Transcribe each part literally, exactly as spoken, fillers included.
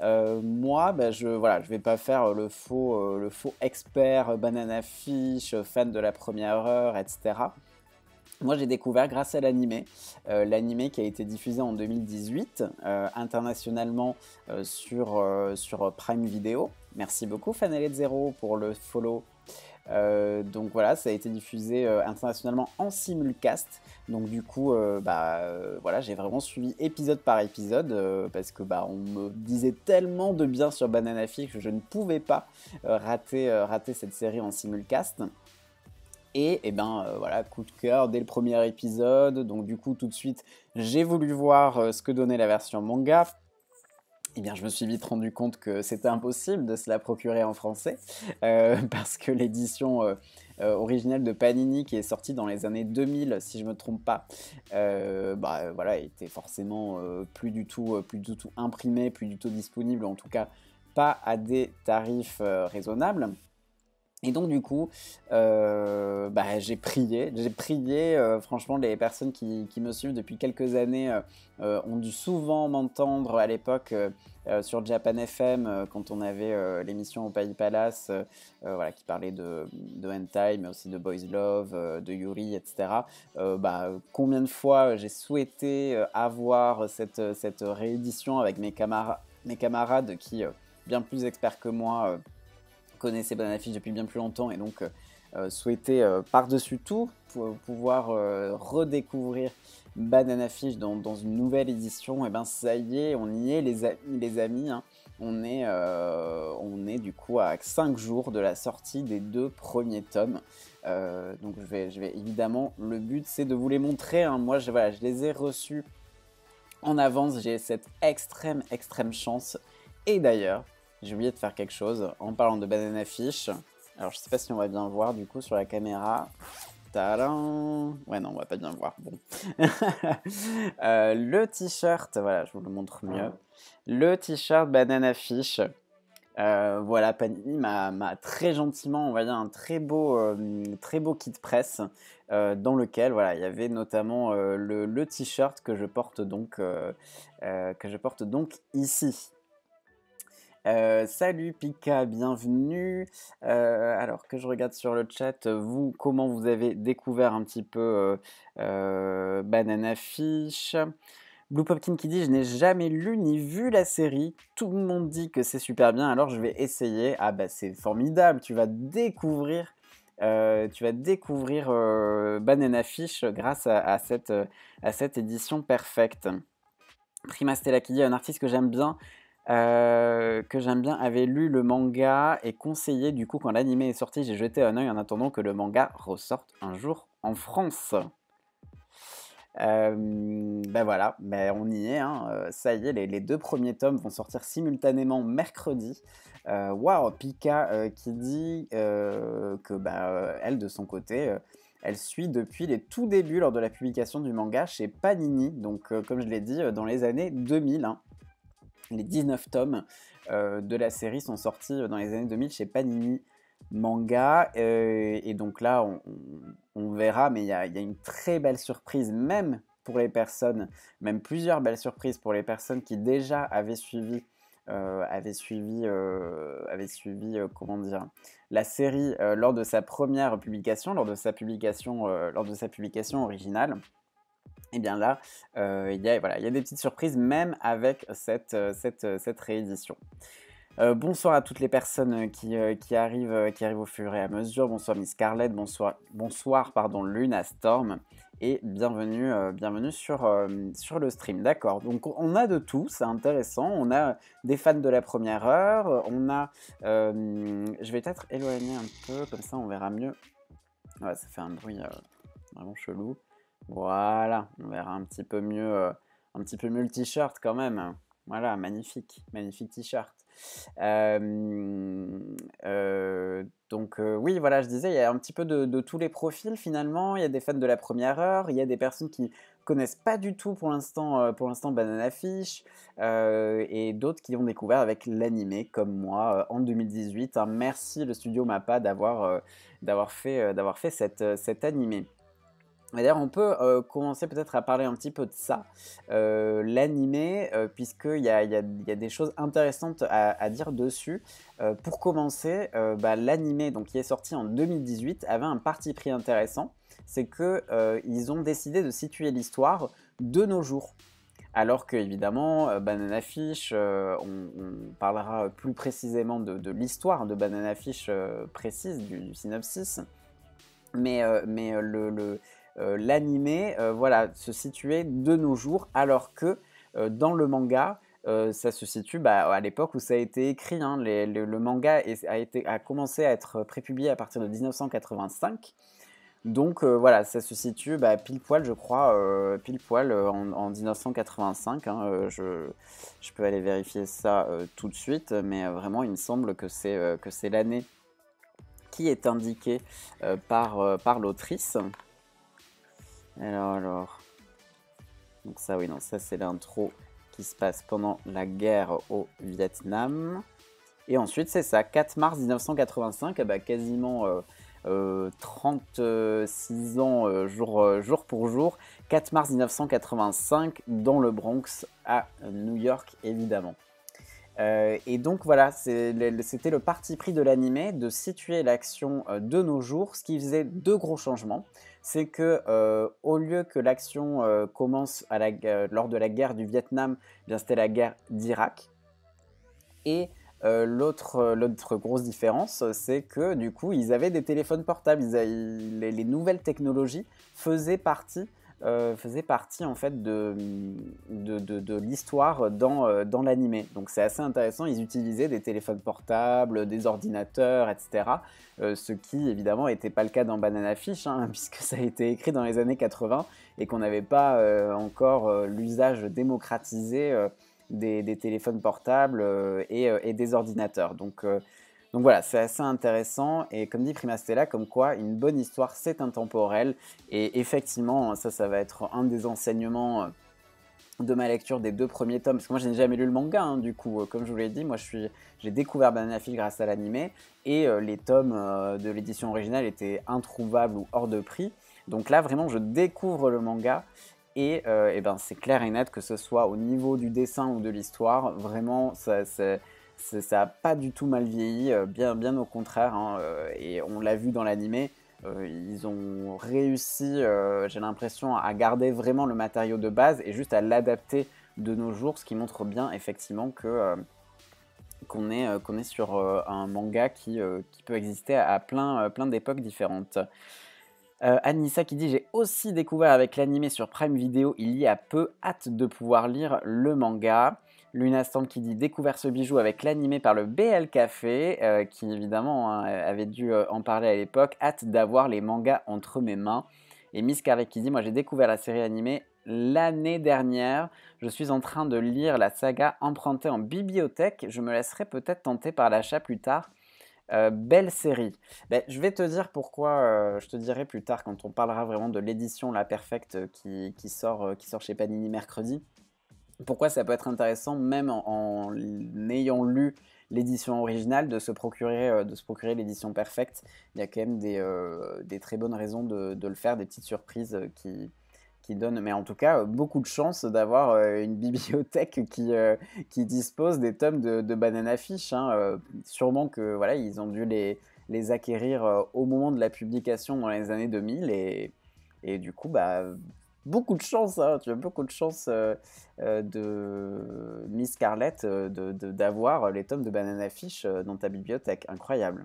Euh, moi, bah, je voilà, je vais pas faire le faux, euh, le faux expert banana fish, fan de la première heure, et cetera. Moi, j'ai découvert grâce à l'animé, euh, l'animé qui a été diffusé en deux mille dix-huit euh, internationalement euh, sur, euh, sur Prime Video. Merci beaucoup Fanellet Zero pour le follow. Euh, donc voilà, ça a été diffusé euh, internationalement en simulcast. Donc du coup, euh, bah euh, voilà, j'ai vraiment suivi épisode par épisode euh, parce que bah on me disait tellement de bien sur Banana Fish que je ne pouvais pas euh, rater, euh, rater cette série en simulcast. Et, et ben euh, voilà, coup de cœur dès le premier épisode. Donc du coup, tout de suite, j'ai voulu voir euh, ce que donnait la version manga. Eh bien, je me suis vite rendu compte que c'était impossible de se la procurer en français, euh, parce que l'édition euh, euh, originale de Panini, qui est sortie dans les années deux mille, si je ne me trompe pas, euh, bah, voilà, était forcément euh, plus, du tout, euh, plus du tout imprimée, plus du tout disponible, en tout cas pas à des tarifs euh, raisonnables. Et donc du coup, euh, bah, j'ai prié, j'ai prié, euh, franchement les personnes qui, qui me suivent depuis quelques années euh, euh, ont dû souvent m'entendre à l'époque euh, euh, sur Japan F M euh, quand on avait euh, l'émission au Pays Palace euh, euh, voilà, qui parlait de, de hentai mais aussi de Boys Love, euh, de Yuri, et cetera. Euh, bah, combien de fois j'ai souhaité euh, avoir cette, cette réédition avec mes, camara mes camarades qui, euh, bien plus experts que moi, euh, connaissait Banana Fish depuis bien plus longtemps et donc euh, euh, souhaitait euh, par-dessus tout pour pouvoir euh, redécouvrir Banana Fish dans, dans une nouvelle édition. Et ben ça y est, on y est les, a les amis, hein. On est, euh, on est du coup à cinq jours de la sortie des deux premiers tomes. Euh, donc je vais, je vais évidemment, le but c'est de vous les montrer, hein. Moi je, voilà, je les ai reçus en avance, j'ai cette extrême extrême chance. Et d'ailleurs, j'ai oublié de faire quelque chose en parlant de Banana Fish. Alors je sais pas si on va bien voir du coup sur la caméra. Tadam! Ouais, non, on va pas bien voir. Bon. euh, le t-shirt, voilà, je vous le montre mieux. Le t-shirt Banana Fish. Euh, voilà, Panini m'a très gentiment envoyé un très beau, euh, très beau kit presse euh, dans lequel voilà, il y avait notamment euh, le, le t-shirt que je porte donc, euh, euh, que je porte donc ici. Euh, salut Pika, bienvenue. Euh, alors que je regarde sur le chat, vous, comment vous avez découvert un petit peu euh, euh, Banana Fish? Blue Popkin qui dit: je n'ai jamais lu ni vu la série. Tout le monde dit que c'est super bien, alors je vais essayer. Ah bah c'est formidable, tu vas découvrir, euh, tu vas découvrir euh, Banana Fish grâce à, à, cette, à cette édition perfecte. Prima Stella qui dit: un artiste que j'aime bien. Euh, que j'aime bien avait lu le manga et conseillé, du coup quand l'anime est sorti j'ai jeté un œil en attendant que le manga ressorte un jour en France. Euh, ben voilà, ben on y est, hein. Euh, ça y est, les, les deux premiers tomes vont sortir simultanément mercredi. Waouh, wow, Pika euh, qui dit euh, que bah, euh, elle de son côté, euh, elle suit depuis les tout débuts lors de la publication du manga chez Panini, donc euh, comme je l'ai dit, euh, dans les années deux mille, hein. Les dix-neuf tomes euh, de la série sont sortis dans les années deux mille chez Panini Manga. Euh, et donc là, on, on, on verra, mais il y, y a une très belle surprise, même pour les personnes, même plusieurs belles surprises pour les personnes qui déjà avaient suivi, euh, avaient suivi, euh, avaient suivi euh, comment dire, la série euh, lors de sa première publication, lors de sa publication, euh, lors de sa publication originale. Et bien là, euh, il y a, voilà, il y a des petites surprises même avec cette, cette, cette réédition. Euh, bonsoir à toutes les personnes qui, euh, qui, arrivent, qui arrivent au fur et à mesure. Bonsoir Miss Scarlett, bonsoir, bonsoir pardon, Luna Storm, et bienvenue, euh, bienvenue sur, euh, sur le stream. D'accord, donc on a de tout, c'est intéressant. On a des fans de la première heure, on a... Euh, je vais peut-être éloigner un peu, comme ça on verra mieux. Ouais, ça fait un bruit euh, vraiment chelou. Voilà, on verra un petit peu mieux, euh, un petit peu mieux le t-shirt quand même. Voilà, magnifique, magnifique t-shirt. Euh, euh, donc euh, oui, voilà, je disais, il y a un petit peu de, de tous les profils finalement. Il y a des fans de la première heure, il y a des personnes qui connaissent pas du tout pour l'instant, euh, pour l'instant Banana Fish, euh, et d'autres qui ont découvert avec l'animé comme moi euh, en deux mille dix-huit. Hein. Merci le studio Mappa d'avoir euh, d'avoir fait, euh, d'avoir fait cette, cet animé. D'ailleurs, on peut euh, commencer peut-être à parler un petit peu de ça, euh, l'animé, euh, puisqu'il y a, il y, a, il y a des choses intéressantes à, à dire dessus. Euh, pour commencer, euh, bah, l'animé, donc qui est sorti en deux mille dix-huit, avait un parti pris intéressant, c'est que euh, ils ont décidé de situer l'histoire de nos jours. Alors que évidemment, euh, Banana Fish, euh, on, on parlera plus précisément de, de l'histoire de Banana Fish euh, précise, du, du synopsis. Mais, euh, mais euh, le, le, euh, l'animé euh, voilà, se situait de nos jours, alors que euh, dans le manga, euh, ça se situe bah, à l'époque où ça a été écrit. Hein, les, le, le manga est, a, été, a commencé à être prépublié à partir de dix-neuf cent quatre-vingt-cinq. Donc euh, voilà, ça se situe bah, pile poil, je crois, euh, pile poil euh, en, en mille neuf cent quatre-vingt-cinq. Hein, euh, je, je peux aller vérifier ça euh, tout de suite, mais euh, vraiment, il me semble que c'est euh, que c'est l'année qui est indiquée euh, par, euh, par l'autrice. Alors, alors. Donc ça, oui, non, ça c'est l'intro qui se passe pendant la guerre au Vietnam. Et ensuite, c'est ça, quatre mars mille neuf cent quatre-vingt-cinq, bah, quasiment euh, euh, trente-six ans euh, jour, euh, jour pour jour. quatre mars mille neuf cent quatre-vingt-cinq, dans le Bronx, à New York, évidemment. Euh, et donc voilà, c'est le- c'était le parti pris de l'animé de situer l'action euh, de nos jours, ce qui faisait deux gros changements. C'est que euh, au lieu que l'action euh, commence à la, euh, lors de la guerre du Vietnam, eh bien c'était la guerre d'Irak. Et euh, l'autre, euh, l'autre grosse différence, c'est que du coup, ils avaient des téléphones portables. Ils a- ils- les, les nouvelles technologies faisaient partie, euh, faisaient partie en fait de, de, de- de l'histoire dans, euh, dans l'animé. Donc c'est assez intéressant. Ils utilisaient des téléphones portables, des ordinateurs, et cetera. Euh, ce qui évidemment n'était pas le cas dans Banana Fish, hein, puisque ça a été écrit dans les années quatre-vingts et qu'on n'avait pas euh, encore euh, l'usage démocratisé. Euh, des, des téléphones portables euh, et, euh, et des ordinateurs. Donc, euh, donc voilà, c'est assez intéressant. Et comme dit Prima Stella, comme quoi une bonne histoire, c'est intemporel. Et effectivement, ça, ça va être un des enseignements de ma lecture des deux premiers tomes. Parce que moi, je n'ai jamais lu le manga, hein, du coup. Comme je vous l'ai dit, moi, je suis, j'ai découvert Banana Fish grâce à l'animé. Et euh, les tomes euh, de l'édition originale étaient introuvables ou hors de prix. Donc là, vraiment, je découvre le manga. Et, euh, et ben, c'est clair et net que ce soit au niveau du dessin ou de l'histoire, vraiment, ça ça n'a pas du tout mal vieilli, euh, bien, bien au contraire. Hein, euh, et on l'a vu dans l'animé, euh, ils ont réussi, euh, j'ai l'impression, à garder vraiment le matériau de base et juste à l'adapter de nos jours, ce qui montre bien effectivement que euh, qu'on est, euh, qu'on est sur euh, un manga qui, euh, qui peut exister à plein, euh, plein d'époques différentes. Euh, Anissa qui dit: j'ai aussi découvert avec l'animé sur Prime Video il y a peu, hâte de pouvoir lire le manga. Luna Stamp qui dit: découvert ce bijou avec l'animé par le B L Café, euh, qui évidemment hein, avait dû euh, en parler à l'époque, hâte d'avoir les mangas entre mes mains. Et Miss Scarlett qui dit: moi j'ai découvert la série animée l'année dernière, je suis en train de lire la saga empruntée en bibliothèque, je me laisserai peut-être tenter par l'achat plus tard. Euh, belle série. Ben, je vais te dire pourquoi, euh, je te dirai plus tard quand on parlera vraiment de l'édition La Perfecte euh, qui, qui sort, euh, qui sort chez Panini mercredi. Pourquoi ça peut être intéressant, même en, en ayant lu l'édition originale, de se procurer, euh, de se procurer l'édition Perfecte. Il y a quand même des, euh, des très bonnes raisons de, de le faire, des petites surprises euh, qui, qui donnent, mais en tout cas, euh, beaucoup de chance d'avoir euh, une bibliothèque qui, euh, qui dispose des tomes de, de Banana Fish. Hein. Euh, sûrement que voilà, ils ont dû les, les acquérir euh, au moment de la publication dans les années deux mille et, et du coup, bah, beaucoup de chance, hein, tu as beaucoup de chance euh, euh, de Miss Scarlett euh, de, de, d'avoir les tomes de Banana Fish euh, dans ta bibliothèque. Incroyable.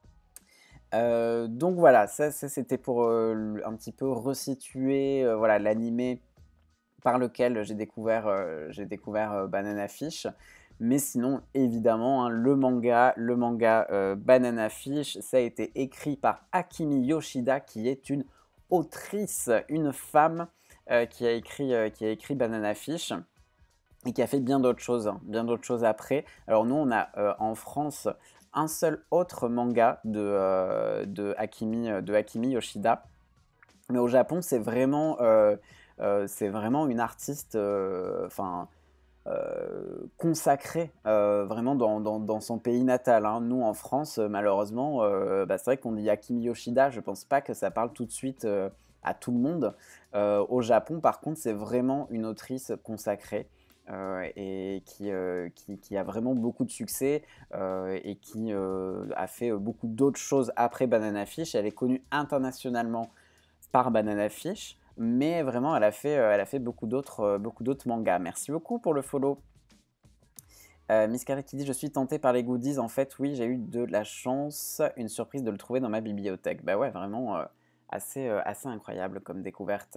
Euh, donc voilà, ça, ça, c'était pour euh, un petit peu resituer euh, voilà, l'animé par lequel j'ai découvert, euh, j'ai découvert euh, Banana Fish. Mais sinon, évidemment, hein, le manga, le manga euh, Banana Fish, ça a été écrit par Akimi Yoshida, qui est une autrice, une femme euh, qui a écrit, euh, qui a écrit Banana Fish et qui a fait bien d'autres choses, hein, bien d'autres choses après. Alors nous, on a euh, en France un seul autre manga de, euh, de, Akimi, de Akimi Yoshida. Mais au Japon, c'est vraiment, euh, euh, c'est vraiment une artiste enfin, euh, consacrée euh, vraiment dans, dans, dans son pays natal. Hein. Nous, en France, malheureusement, euh, bah, c'est vrai qu'on dit Akimi Yoshida, je pense pas que ça parle tout de suite euh, à tout le monde. Euh, au Japon, par contre, c'est vraiment une autrice consacrée. Euh, et qui, euh, qui, qui a vraiment beaucoup de succès euh, et qui euh, a fait beaucoup d'autres choses après Banana Fish. Elle est connue internationalement par Banana Fish, mais vraiment elle a fait, euh, elle a fait beaucoup d'autres euh, beaucoup d'autres mangas. Merci beaucoup pour le follow. Euh, Miss Carré qui dit je suis tentée par les goodies. En fait, oui, j'ai eu de la chance, une surprise de le trouver dans ma bibliothèque. Bah ouais, vraiment euh, assez, euh, assez incroyable comme découverte.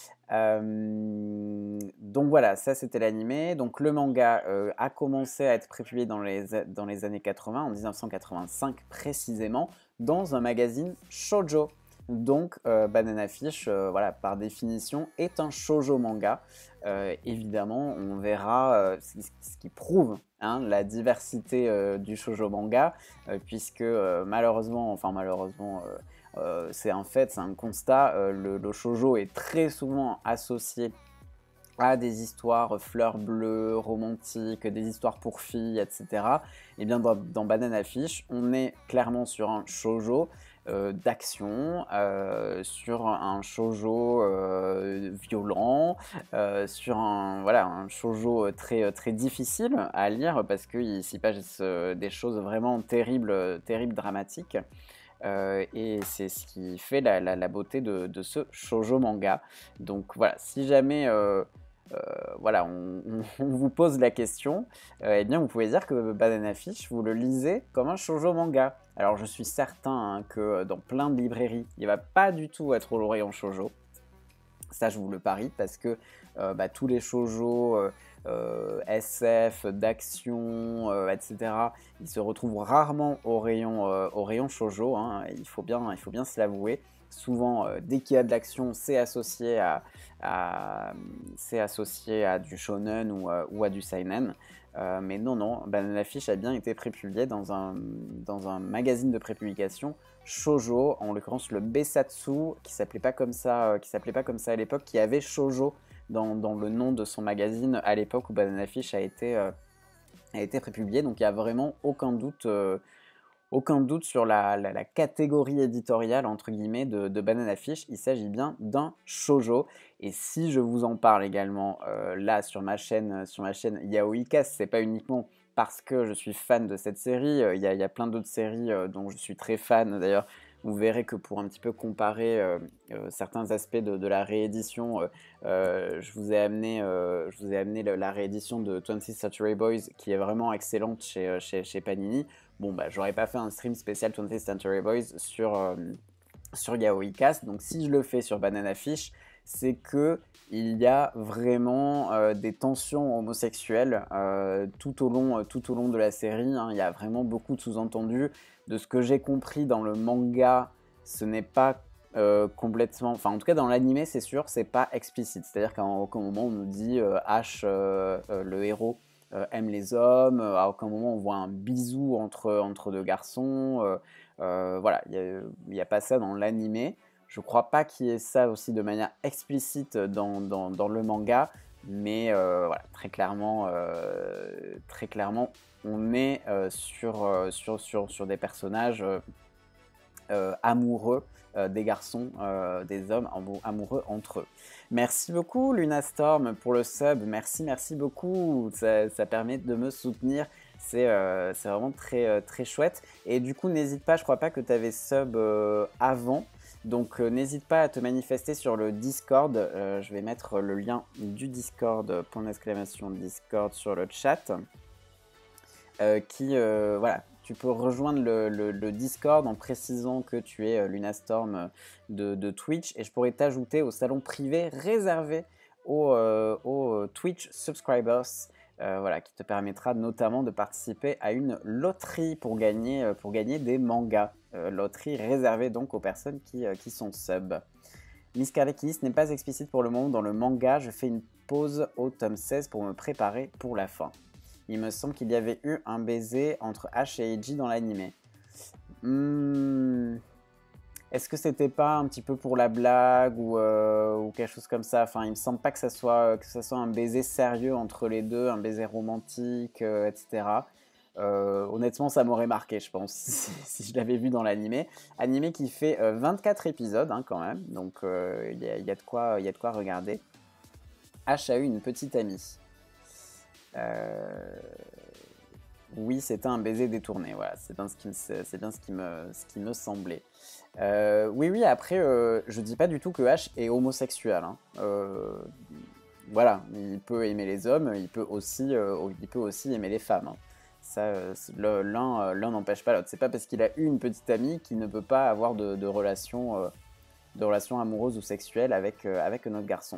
Euh, donc voilà, ça c'était l'animé. Donc le manga euh, a commencé à être prépublié dans les, dans les années quatre-vingts, en mille neuf cent quatre-vingt-cinq précisément, dans un magazine shoujo. Donc euh, Banana Fish, euh, voilà, par définition, est un shoujo manga. Euh, évidemment, on verra euh, ce, ce qui prouve hein, la diversité euh, du shoujo manga, euh, puisque euh, malheureusement, enfin malheureusement, euh, euh, c'est un fait, c'est un constat, euh, le, le shoujo est très souvent associé à des histoires fleurs bleues, romantiques, des histoires pour filles, et cetera. Et bien dans, dans Banana Fish, on est clairement sur un shoujo euh, d'action, euh, sur un shoujo euh, violent, euh, sur un, voilà, un shoujo très, très difficile à lire parce qu'il s'y passe euh, des choses vraiment terribles, terribles, dramatiques. Euh, et c'est ce qui fait la, la, la beauté de, de ce shoujo manga. Donc voilà, si jamais euh, euh, voilà, on, on, on vous pose la question, euh, eh bien vous pouvez dire que Banana Fish, vous le lisez comme un shoujo manga. Alors je suis certain hein, que dans plein de librairies, il ne va pas du tout être au rayon shoujo. Ça, je vous le parie, parce que euh, bah, tous les shoujo euh, euh, S F, d'action, euh, et cetera, ils se retrouvent rarement au rayon, euh, au rayon shoujo, hein, il faut bien, il faut bien se l'avouer. Souvent, euh, dès qu'il y a de l'action, c'est associé à, à, c'est associé à du shonen ou, euh, ou à du seinen. Euh, mais non, non, Banana Fish a bien été prépublié dans un, dans un magazine de prépublication shoujo, en l'occurrence le Besatsu, qui s'appelait pas comme ça, euh, qui s'appelait pas comme ça à l'époque, qui avait shoujo dans, dans le nom de son magazine à l'époque où Banana Fish a été, euh, a été prépublié. Donc il n'y a vraiment aucun doute, euh, aucun doute sur la, la, la catégorie éditoriale entre guillemets de, de Banana Fish. Il s'agit bien d'un shoujo. Et si je vous en parle également euh, là sur ma chaîne, sur ma chaîne Yaoicast, c'est pas uniquement parce que je suis fan de cette série. Il y a, il y a plein d'autres séries euh, dont je suis très fan. D'ailleurs, vous verrez que pour un petit peu comparer euh, euh, certains aspects de, de la réédition, euh, euh, je vous ai amené, euh, je vous ai amené le, la réédition de twentieth Century Boys qui est vraiment excellente chez, chez, chez Panini. Bon, bah, j'aurais pas fait un stream spécial twentieth Century Boys sur, euh, sur Yaoicast. Donc, si je le fais sur Banana Fish, c'est que il y a vraiment euh, des tensions homosexuelles euh, tout, au long, euh, tout au long de la série. Hein. Il y a vraiment beaucoup de sous-entendus. De ce que j'ai compris dans le manga, ce n'est pas euh, complètement... Enfin, en tout cas, dans l'animé, c'est sûr, c'est pas explicite. C'est-à-dire qu'à aucun moment, on nous dit euh, H, euh, euh, le héros, euh, aime les hommes. À aucun moment, on voit un bisou entre, entre deux garçons. Euh, euh, voilà, il n'y a, a pas ça dans l'animé. Je crois pas qu'il y ait ça aussi de manière explicite dans, dans, dans le manga, mais euh, voilà, très clairement, euh, très clairement, on est euh, sur, euh, sur, sur, sur des personnages euh, euh, amoureux euh, des garçons, euh, des hommes amoureux entre eux. Merci beaucoup Luna Storm pour le sub, merci, merci beaucoup, ça, ça permet de me soutenir. C'est euh, vraiment très, euh, très chouette. Et du coup, n'hésite pas, je crois pas que tu avais sub euh, avant. Donc euh, n'hésite pas à te manifester sur le Discord. Euh, je vais mettre le lien du Discord, point d'exclamation Discord sur le chat. Euh, qui, euh, voilà, tu peux rejoindre le, le, le Discord en précisant que tu es euh, Lunastorm de, de Twitch. Et je pourrais t'ajouter au salon privé réservé aux, euh, aux Twitch subscribers. Euh, voilà, qui te permettra notamment de participer à une loterie pour gagner, euh, pour gagner des mangas. Euh, loterie réservée donc aux personnes qui, euh, qui sont sub. Miss Carlekis n'est pas explicite pour le moment dans le manga. Je fais une pause au tome seize pour me préparer pour la fin. Il me semble qu'il y avait eu un baiser entre Ash et Eiji dans l'animé. Hmm... Est-ce que c'était pas un petit peu pour la blague ou, euh, ou quelque chose comme ça? Enfin, il me semble pas que ça soit, que ça soit un baiser sérieux entre les deux, un baiser romantique, euh, et cetera. Euh, honnêtement, ça m'aurait marqué, je pense, si, si je l'avais vu dans l'animé. Animé qui fait euh, vingt-quatre épisodes, hein, quand même, donc il euh, y, y, y a de quoi regarder. Ash a eu une petite amie. Euh... Oui, c'était un baiser détourné, voilà, c'est bien ce qui, c'est bien ce qui, me, ce qui me semblait. Euh, oui, oui, après, euh, je dis pas du tout que Ash est homosexuel, hein. Euh, voilà, il peut aimer les hommes, il peut aussi, euh, il peut aussi aimer les femmes, hein. Ça, l'un l'un n'empêche pas l'autre. C'est pas parce qu'il a eu une petite amie qu'il ne peut pas avoir de, de relations euh, de relations amoureuses ou sexuelles avec, euh, avec un autre garçon.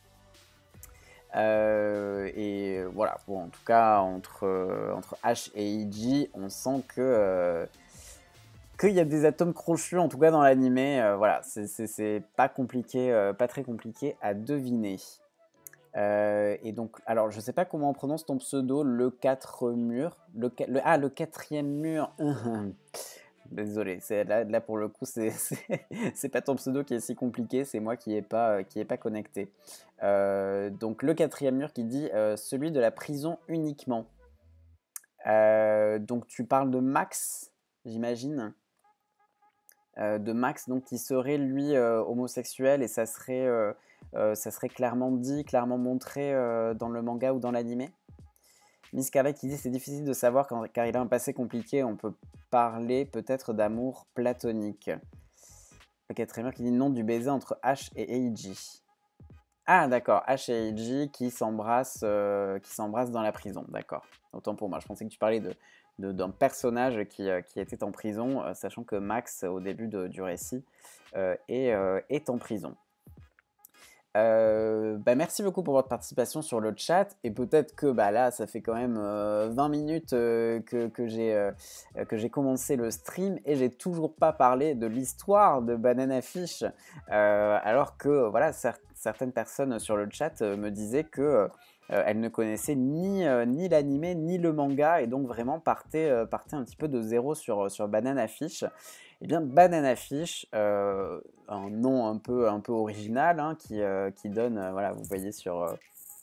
Euh, et voilà, bon, en tout cas, entre, euh, entre Ash et Eiji, on sent que euh, qu'il y a des atomes crochus, en tout cas dans l'animé. Euh, voilà, c'est pas compliqué, euh, pas très compliqué à deviner. Euh, et donc, alors, je sais pas comment on prononce ton pseudo, le quatre murs. Le, le, ah, le quatrième mur. Désolé, là, là pour le coup, c'est pas ton pseudo qui est si compliqué, c'est moi qui n'ai pas, qui est pas connecté. Euh, donc le quatrième mur qui dit euh, celui de la prison uniquement. Euh, donc tu parles de Max, j'imagine. Euh, de Max, donc qui serait lui euh, homosexuel et ça serait, euh, euh, ça serait clairement dit, clairement montré euh, dans le manga ou dans l'animé. Miss Carla qui dit c'est difficile de savoir quand, car il a un passé compliqué, on peut parler peut-être d'amour platonique. Le quatrième qui dit non du baiser entre Ash et Eiji. Ah d'accord, Ash et Eiji qui s'embrassent euh, qui s'embrassent dans la prison, d'accord. Autant pour moi, je pensais que tu parlais de d'un personnage qui, euh, qui était en prison, euh, sachant que Max, au début de, du récit, euh, est, euh, est en prison. Euh, bah merci beaucoup pour votre participation sur le chat et peut-être que bah là ça fait quand même euh, vingt minutes euh, que, que j'ai euh, que j'ai commencé le stream et j'ai toujours pas parlé de l'histoire de Banana Fish euh, alors que voilà cer certaines personnes sur le chat euh, me disaient que euh, elles ne connaissaient ni, euh, ni l'animé ni le manga et donc vraiment partaient, euh, partaient un petit peu de zéro sur, sur Banana Fish. Eh bien, Banana Fish, euh, un nom un peu, un peu original, hein, qui, euh, qui donne, euh, voilà, vous voyez sur, euh,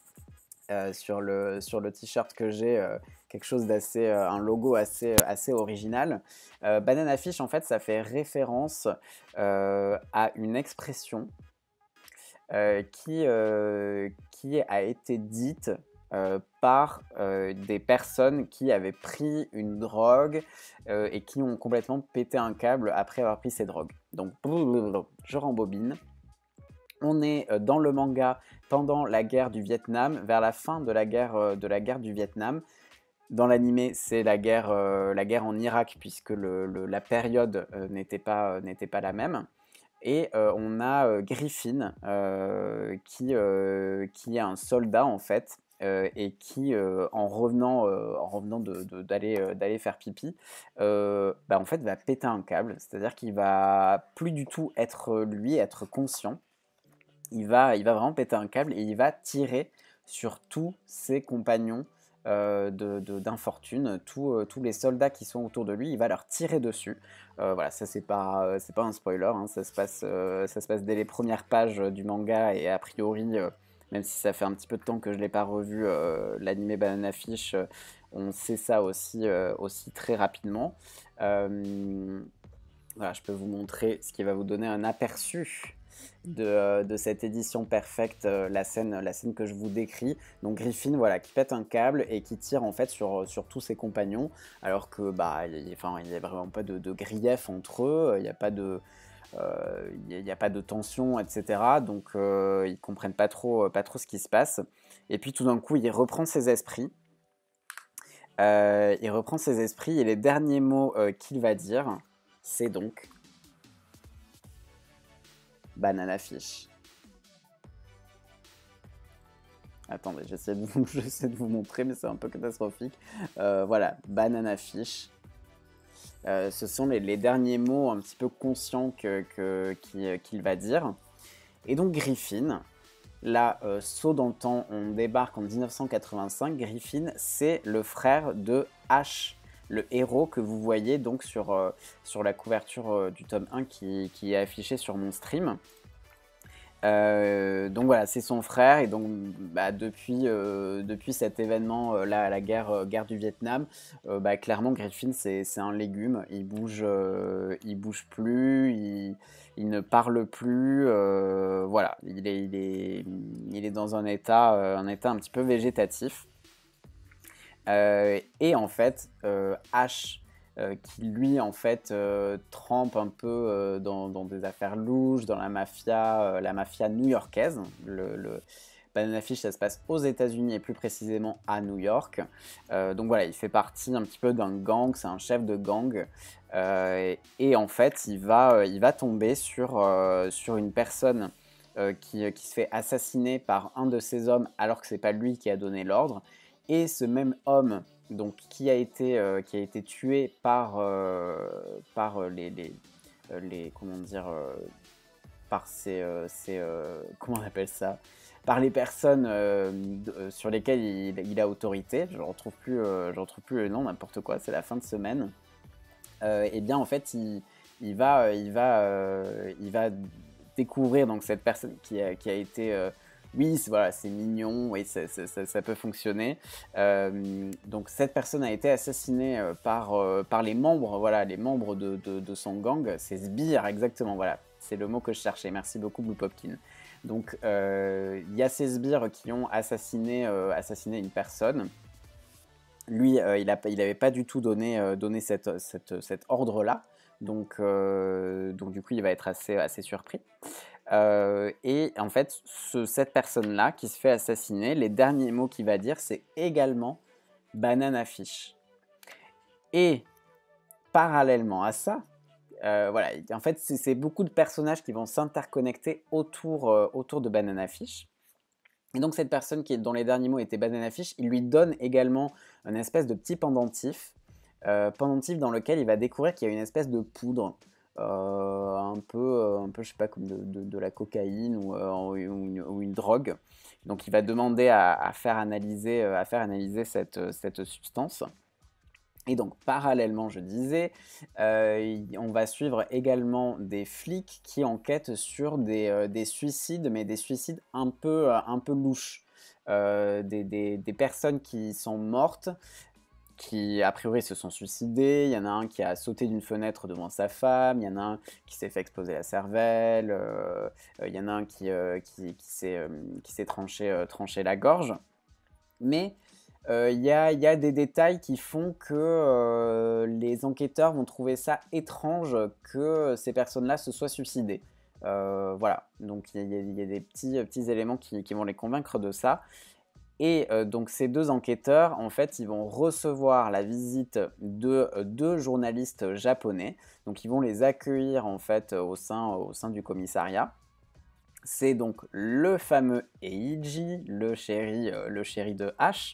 euh, sur le, sur le t-shirt que j'ai, euh, quelque chose d'assez, euh, un logo assez, assez original. Euh, Banana Fish, en fait, ça fait référence euh, à une expression euh, qui, euh, qui a été dite Euh, par euh, des personnes qui avaient pris une drogue euh, et qui ont complètement pété un câble après avoir pris ces drogues. Donc, je rembobine. On est euh, dans le manga pendant la guerre du Vietnam, vers la fin de la guerre, euh, de la guerre du Vietnam. Dans l'animé, c'est la guerre, euh, la guerre en Irak, puisque le, le, la période euh, n'était pas, euh, n'était pas la même. Et euh, on a euh, Griffin, euh, qui, euh, qui est un soldat en fait, euh, et qui, euh, en revenant, euh, en revenant d'aller de, de, euh, faire pipi, euh, bah, en fait va péter un câble, c'est-à-dire qu'il va plus du tout être lui, être conscient. Il va, il va vraiment péter un câble et il va tirer sur tous ses compagnons euh, d'infortune, de, de, tous, euh, tous les soldats qui sont autour de lui, il va leur tirer dessus. Euh, voilà, ça c'est pas, euh, c'est pas un spoiler, hein, ça, se passe, euh, ça se passe dès les premières pages du manga et a priori, euh, même si ça fait un petit peu de temps que je l'ai pas revu, euh, l'animé Banana Fish, euh, on sait ça aussi, euh, aussi très rapidement. Euh, voilà, je peux vous montrer ce qui va vous donner un aperçu de, de cette édition perfecte, la scène, la scène que je vous décris. Donc Griffin, voilà, qui pète un câble et qui tire en fait sur, sur tous ses compagnons, alors que bah, il, enfin, il n'y a vraiment pas de, de grief entre eux, il n'y a pas de euh, il n'y a pas de tension, et cetera. Donc euh, ils comprennent pas trop, pas trop ce qui se passe. Et puis tout d'un coup, il reprend ses esprits. Euh, il reprend ses esprits et les derniers mots euh, qu'il va dire, c'est donc Banana Fish. Attendez, j'essaie de, de vous montrer, mais c'est un peu catastrophique. Euh, voilà, Banana Fish. Euh, ce sont les, les derniers mots un petit peu conscients que, que, qu'il, qu'il va dire. Et donc Griffin, là, euh, saut dans le temps, on débarque en mille neuf cent quatre-vingt-cinq. Griffin, c'est le frère de Ash, le héros que vous voyez donc sur, euh, sur la couverture euh, du tome un qui, qui est affiché sur mon stream. Euh, donc voilà, c'est son frère et donc bah, depuis, euh, depuis cet événement euh, là, la guerre, euh, guerre du Vietnam, euh, bah, clairement Griffin c'est c'est un légume, il bouge, euh, il bouge plus, il, il ne parle plus, euh, voilà, il est, il est, il est dans un état, euh, un état un petit peu végétatif. Euh, et en fait, euh, Ash, euh, qui lui en fait euh, trempe un peu euh, dans, dans des affaires louches, dans la mafia, euh, la mafia new-yorkaise. Le, le Banana Fish, ça se passe aux États-Unis et plus précisément à New York. Euh, donc voilà, il fait partie un petit peu d'un gang, c'est un chef de gang. Euh, et, et en fait, il va, euh, il va tomber sur, euh, sur une personne euh, qui, qui se fait assassiner par un de ses hommes alors que c'est pas lui qui a donné l'ordre. Et ce même homme, donc, qui a été, euh, qui a été tué par, euh, par les, les, les, comment dire, euh, par ces, euh, ces euh, comment on appelle ça, par les personnes euh, de, sur lesquelles il, il a autorité. Je ne retrouve plus, euh, je retrouve plus le nom, n'importe quoi. C'est la fin de semaine. Euh, et bien en fait, il, il va, il va, euh, il va découvrir donc cette personne qui a, qui a été euh, oui, c'est voilà, c'est mignon, oui, ça, ça, ça, ça peut fonctionner. Euh, donc cette personne a été assassinée euh, par, euh, par les membres, voilà, les membres de, de, de son gang, ses sbires exactement, voilà, c'est le mot que je cherchais. Merci beaucoup Blue Popkin. Donc il euh, y a ces sbires qui ont assassiné, euh, assassiné une personne. Lui, euh, il n'avait pas du tout donné, euh, donné cette, cette, cet ordre-là. Donc, euh, donc du coup, il va être assez, assez surpris. Euh, et en fait, ce, cette personne-là qui se fait assassiner, les derniers mots qu'il va dire, c'est également Banana Fish. Et parallèlement à ça, euh, voilà, en fait, c'est beaucoup de personnages qui vont s'interconnecter autour, euh, autour de Banana Fish. Et donc cette personne qui est, dont les derniers mots étaient Banana Fish, il lui donne également une espèce de petit pendentif, euh, pendentif dans lequel il va découvrir qu'il y a une espèce de poudre, euh, un peu, un peu, je sais pas, comme de, de, de la cocaïne ou, euh, ou, une, ou, une, drogue. Donc il va demander à, à faire analyser, à faire analyser cette, cette substance. Et donc, parallèlement, je disais, euh, on va suivre également des flics qui enquêtent sur des, euh, des suicides, mais des suicides un peu, un peu louches. Euh, des, des, des personnes qui sont mortes, qui a priori se sont suicidées. Il y en a un qui a sauté d'une fenêtre devant sa femme, il y en a un qui s'est fait exploser la cervelle, euh, il y en a un qui, euh, qui, qui s'est euh, tranché, euh, tranché la gorge. Mais il euh, y, a, y a des détails qui font que euh, les enquêteurs vont trouver ça étrange que ces personnes-là se soient suicidées. Euh, voilà, donc il y, y, y a des petits, petits éléments qui, qui vont les convaincre de ça. Et euh, donc ces deux enquêteurs, en fait, ils vont recevoir la visite de euh, deux journalistes japonais. Donc ils vont les accueillir en fait au sein, au sein du commissariat. C'est donc le fameux Eiji, le chéri, euh, le chéri de H.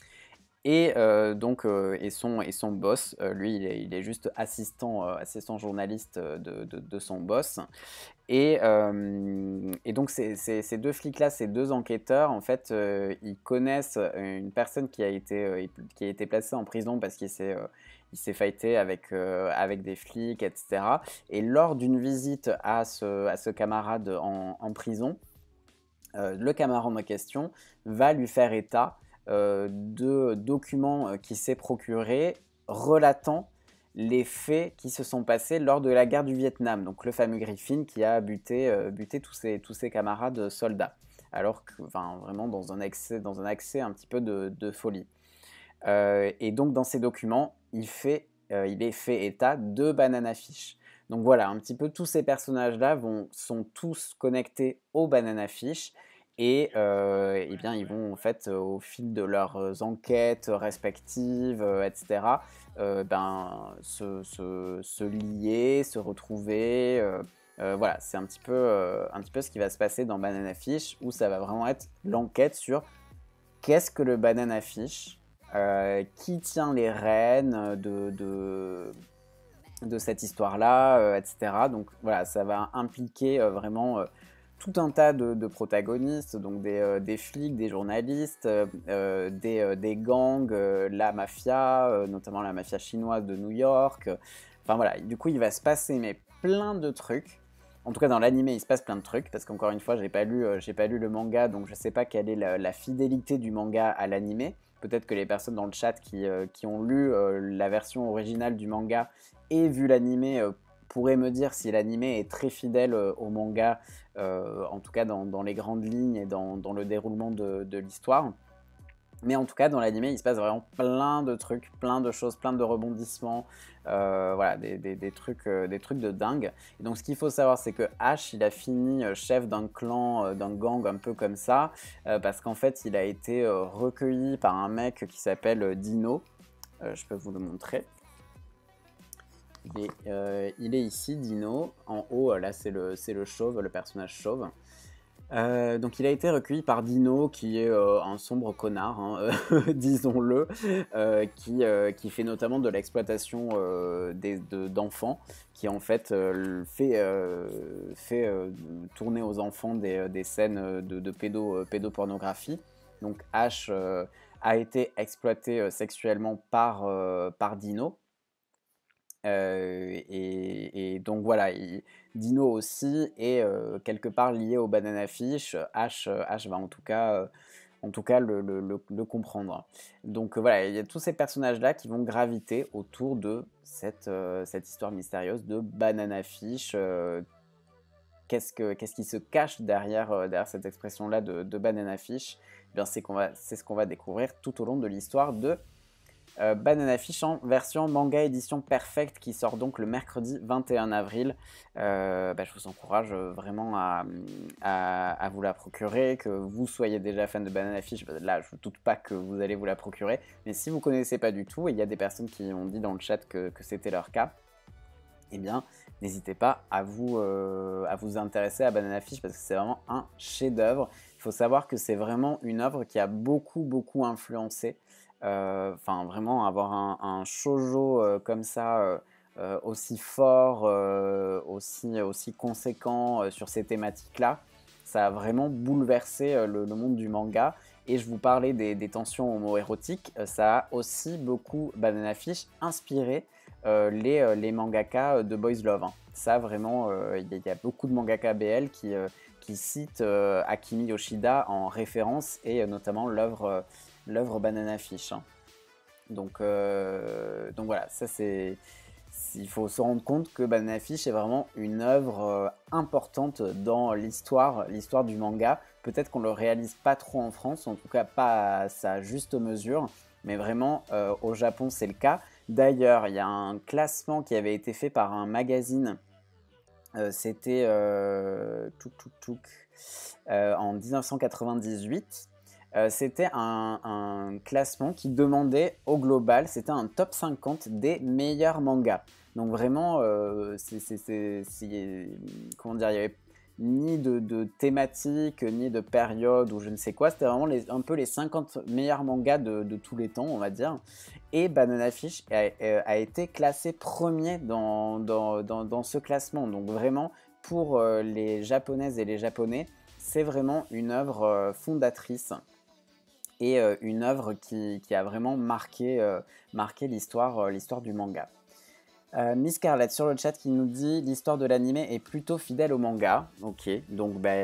Et euh, donc euh, et, son, et son boss, euh, lui il est, il est juste assistant, euh, assistant journaliste de, de, de son boss. Et, euh, et donc ces, ces, ces deux flics-là, ces deux enquêteurs, en fait, euh, ils connaissent une personne qui a été, euh, qui a été placée en prison parce qu'il s'est euh, il s'est fighté avec, euh, avec des flics, et cetera. Et lors d'une visite à ce, à ce camarade en, en prison, euh, le camarade en question va lui faire état Euh, de documents qu'il s'est procurés relatant les faits qui se sont passés lors de la guerre du Vietnam. Donc le fameux Griffin qui a buté, euh, buté tous, ses, tous ses camarades soldats. Alors que, enfin, vraiment dans un excès, dans un accès un petit peu de, de folie. Euh, et donc dans ces documents, il, fait, euh, il est fait état de Banana Fish. Donc voilà, un petit peu tous ces personnages-là sont tous connectés au Banana Fish. Et euh, eh bien, ils vont en fait, au fil de leurs enquêtes respectives, euh, et cetera, euh, ben, se, se, se lier, se retrouver. Euh, euh, voilà, c'est un, petit peu, euh, un petit peu ce qui va se passer dans Banana Fish, où ça va vraiment être l'enquête sur qu'est-ce que le Banana Fish, euh, qui tient les rênes de, de, de cette histoire-là, euh, et cetera. Donc voilà, ça va impliquer euh, vraiment... Euh, tout un tas de, de protagonistes, donc des, euh, des flics, des journalistes, euh, des, euh, des gangs, euh, la mafia, euh, notamment la mafia chinoise de New York. Enfin voilà, du coup il va se passer mais plein de trucs. En tout cas, dans l'anime, il se passe plein de trucs, parce qu'encore une fois, j'ai pas lu, euh, j'ai pas lu le manga, donc je sais pas quelle est la, la fidélité du manga à l'anime. Peut-être que les personnes dans le chat qui, euh, qui ont lu euh, la version originale du manga et vu l'anime euh, pourraient me dire si l'anime est très fidèle euh, au manga, euh, en tout cas dans, dans les grandes lignes et dans, dans le déroulement de, de l'histoire. Mais en tout cas, dans l'anime, il se passe vraiment plein de trucs, plein de choses, plein de rebondissements, euh, voilà, des, des, des trucs, euh, des trucs de dingue. Et donc, ce qu'il faut savoir, c'est que Ash, il a fini euh, chef d'un clan, euh, d'un gang un peu comme ça, euh, parce qu'en fait, il a été euh, recueilli par un mec qui s'appelle euh, Dino. Euh, je peux vous le montrer. Il est, euh, il est ici, Dino. En haut, là, c'est le, c'est le chauve, le personnage chauve. Euh, donc il a été recueilli par Dino, qui est euh, un sombre connard, hein, euh, disons-le, euh, qui, euh, qui fait notamment de l'exploitation euh, des- de- d'enfants, qui en fait euh, fait, euh, fait euh, tourner aux enfants des, des scènes de, de pédo, euh, pédopornographie. Donc Ash euh, a été exploité euh, sexuellement par, euh, par Dino. Euh, et, et donc voilà, il- Dino aussi est euh, quelque part lié au Banana Fish. Ash, euh, Ash va en tout cas, euh, en tout cas le, le- le- le comprendre. Donc euh, voilà, il y a tous ces personnages-là qui vont graviter autour de cette, euh, cette histoire mystérieuse de Banana Fish. Euh, qu'est-ce que, qu'est-ce qui se cache derrière, euh, derrière cette expression-là de, de Banana Fish? Eh bien, c'est qu'on va, c'est ce qu'on va découvrir tout au long de l'histoire de euh, Banana Fish en version manga édition perfect qui sort donc le mercredi vingt et un avril. Euh, bah, je vous encourage vraiment à, à, à vous la procurer, que vous soyez déjà fan de Banana Fish. Bah, là, je ne doute pas que vous allez vous la procurer, mais si vous ne connaissez pas du tout, et il y a des personnes qui ont dit dans le chat que, que c'était leur cas, eh bien, n'hésitez pas à vous, euh, à vous intéresser à Banana Fish parce que c'est vraiment un chef-d'œuvre. Il faut savoir que c'est vraiment une œuvre qui a beaucoup, beaucoup influencé. Euh, Enfin, vraiment, avoir un, un shoujo euh, comme ça, euh, euh, aussi fort, euh, aussi, aussi conséquent euh, sur ces thématiques-là, ça a vraiment bouleversé euh, le, le monde du manga. Et je vous parlais des, des tensions homo-érotiques, euh, ça a aussi beaucoup, Banana Fish, inspiré euh, les, euh, les mangaka de Boys Love, hein. Ça, vraiment, euh, il y, y a beaucoup de mangaka B L qui, euh, qui citent euh, Akimi Yoshida en référence et euh, notamment l'œuvre euh, l'œuvre Banana Fish, hein. Donc, euh, donc voilà, ça c'est. Il faut se rendre compte que Banana Fish est vraiment une œuvre euh, importante dans l'histoire, l'histoire du manga. Peut-être qu'on ne le réalise pas trop en France, en tout cas pas à sa juste mesure, mais vraiment euh, au Japon c'est le cas. D'ailleurs, il y a un classement qui avait été fait par un magazine, euh, c'était euh, Touk Touk Touk, euh, en dix-neuf cent quatre-vingt-dix-huit. Euh, c'était un, un classement qui demandait au global, c'était un top cinquante des meilleurs mangas. Donc vraiment, euh, c'est, c'est, c'est, c'est- comment dire, il n'y avait ni de, de thématique, ni de période ou je ne sais quoi. C'était vraiment les, un peu les cinquante meilleurs mangas de, de tous les temps, on va dire. Et Banana Fish a, a été classé premier dans, dans, dans, dans ce classement. Donc vraiment, pour euh, les japonaises et les japonais, c'est vraiment une œuvre euh, fondatrice et euh, une œuvre qui, qui a vraiment marqué, euh, marqué l'histoire, euh, l'histoire du manga. Euh, Miss Scarlett sur le chat qui nous dit l'histoire de l'anime est plutôt fidèle au manga. Ok, donc bah,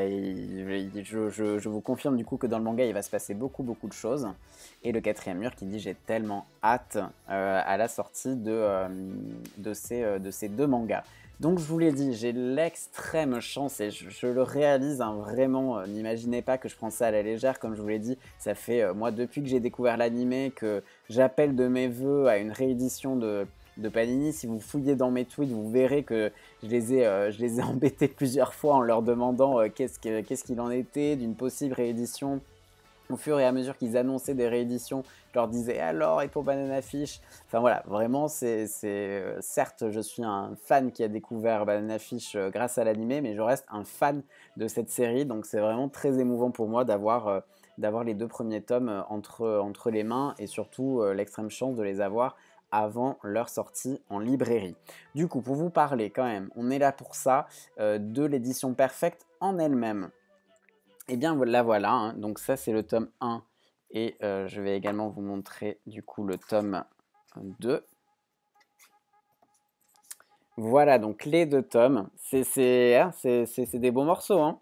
je, je, je vous confirme du coup que dans le manga il va se passer beaucoup beaucoup de choses. Et le quatrième mur qui dit j'ai tellement hâte euh, à la sortie de, euh, de, ces, euh, de ces deux mangas. Donc je vous l'ai dit, j'ai l'extrême chance et je, je le réalise, hein, vraiment. Euh, n'imaginez pas que je prends ça à la légère, comme je vous l'ai dit. Ça fait euh, moi depuis que j'ai découvert l'anime que j'appelle de mes voeux à une réédition de de Panini. Si vous fouillez dans mes tweets, vous verrez que je les ai, euh, je les ai embêtés plusieurs fois en leur demandant euh, qu'est-ce qu'il qu'est-ce qu'il en était d'une possible réédition. Au fur et à mesure qu'ils annonçaient des rééditions, je leur disais alors et pour Banana Fish. Enfin voilà, vraiment, c'est, c'est euh, certes, je suis un fan qui a découvert Banana Fish euh, grâce à l'anime, mais je reste un fan de cette série, donc c'est vraiment très émouvant pour moi d'avoir euh, d'avoir les deux premiers tomes euh, entre, entre les mains et surtout euh, l'extrême chance de les avoir avant leur sortie en librairie. Du coup, pour vous parler quand même, on est là pour ça, euh, de l'édition perfecte en elle-même. Et bien la voilà, hein. Donc ça c'est le tome un et euh, je vais également vous montrer du coup le tome deux. Voilà, donc les deux tomes, c'est c'est hein, c'est c'est c'est des beaux morceaux, hein.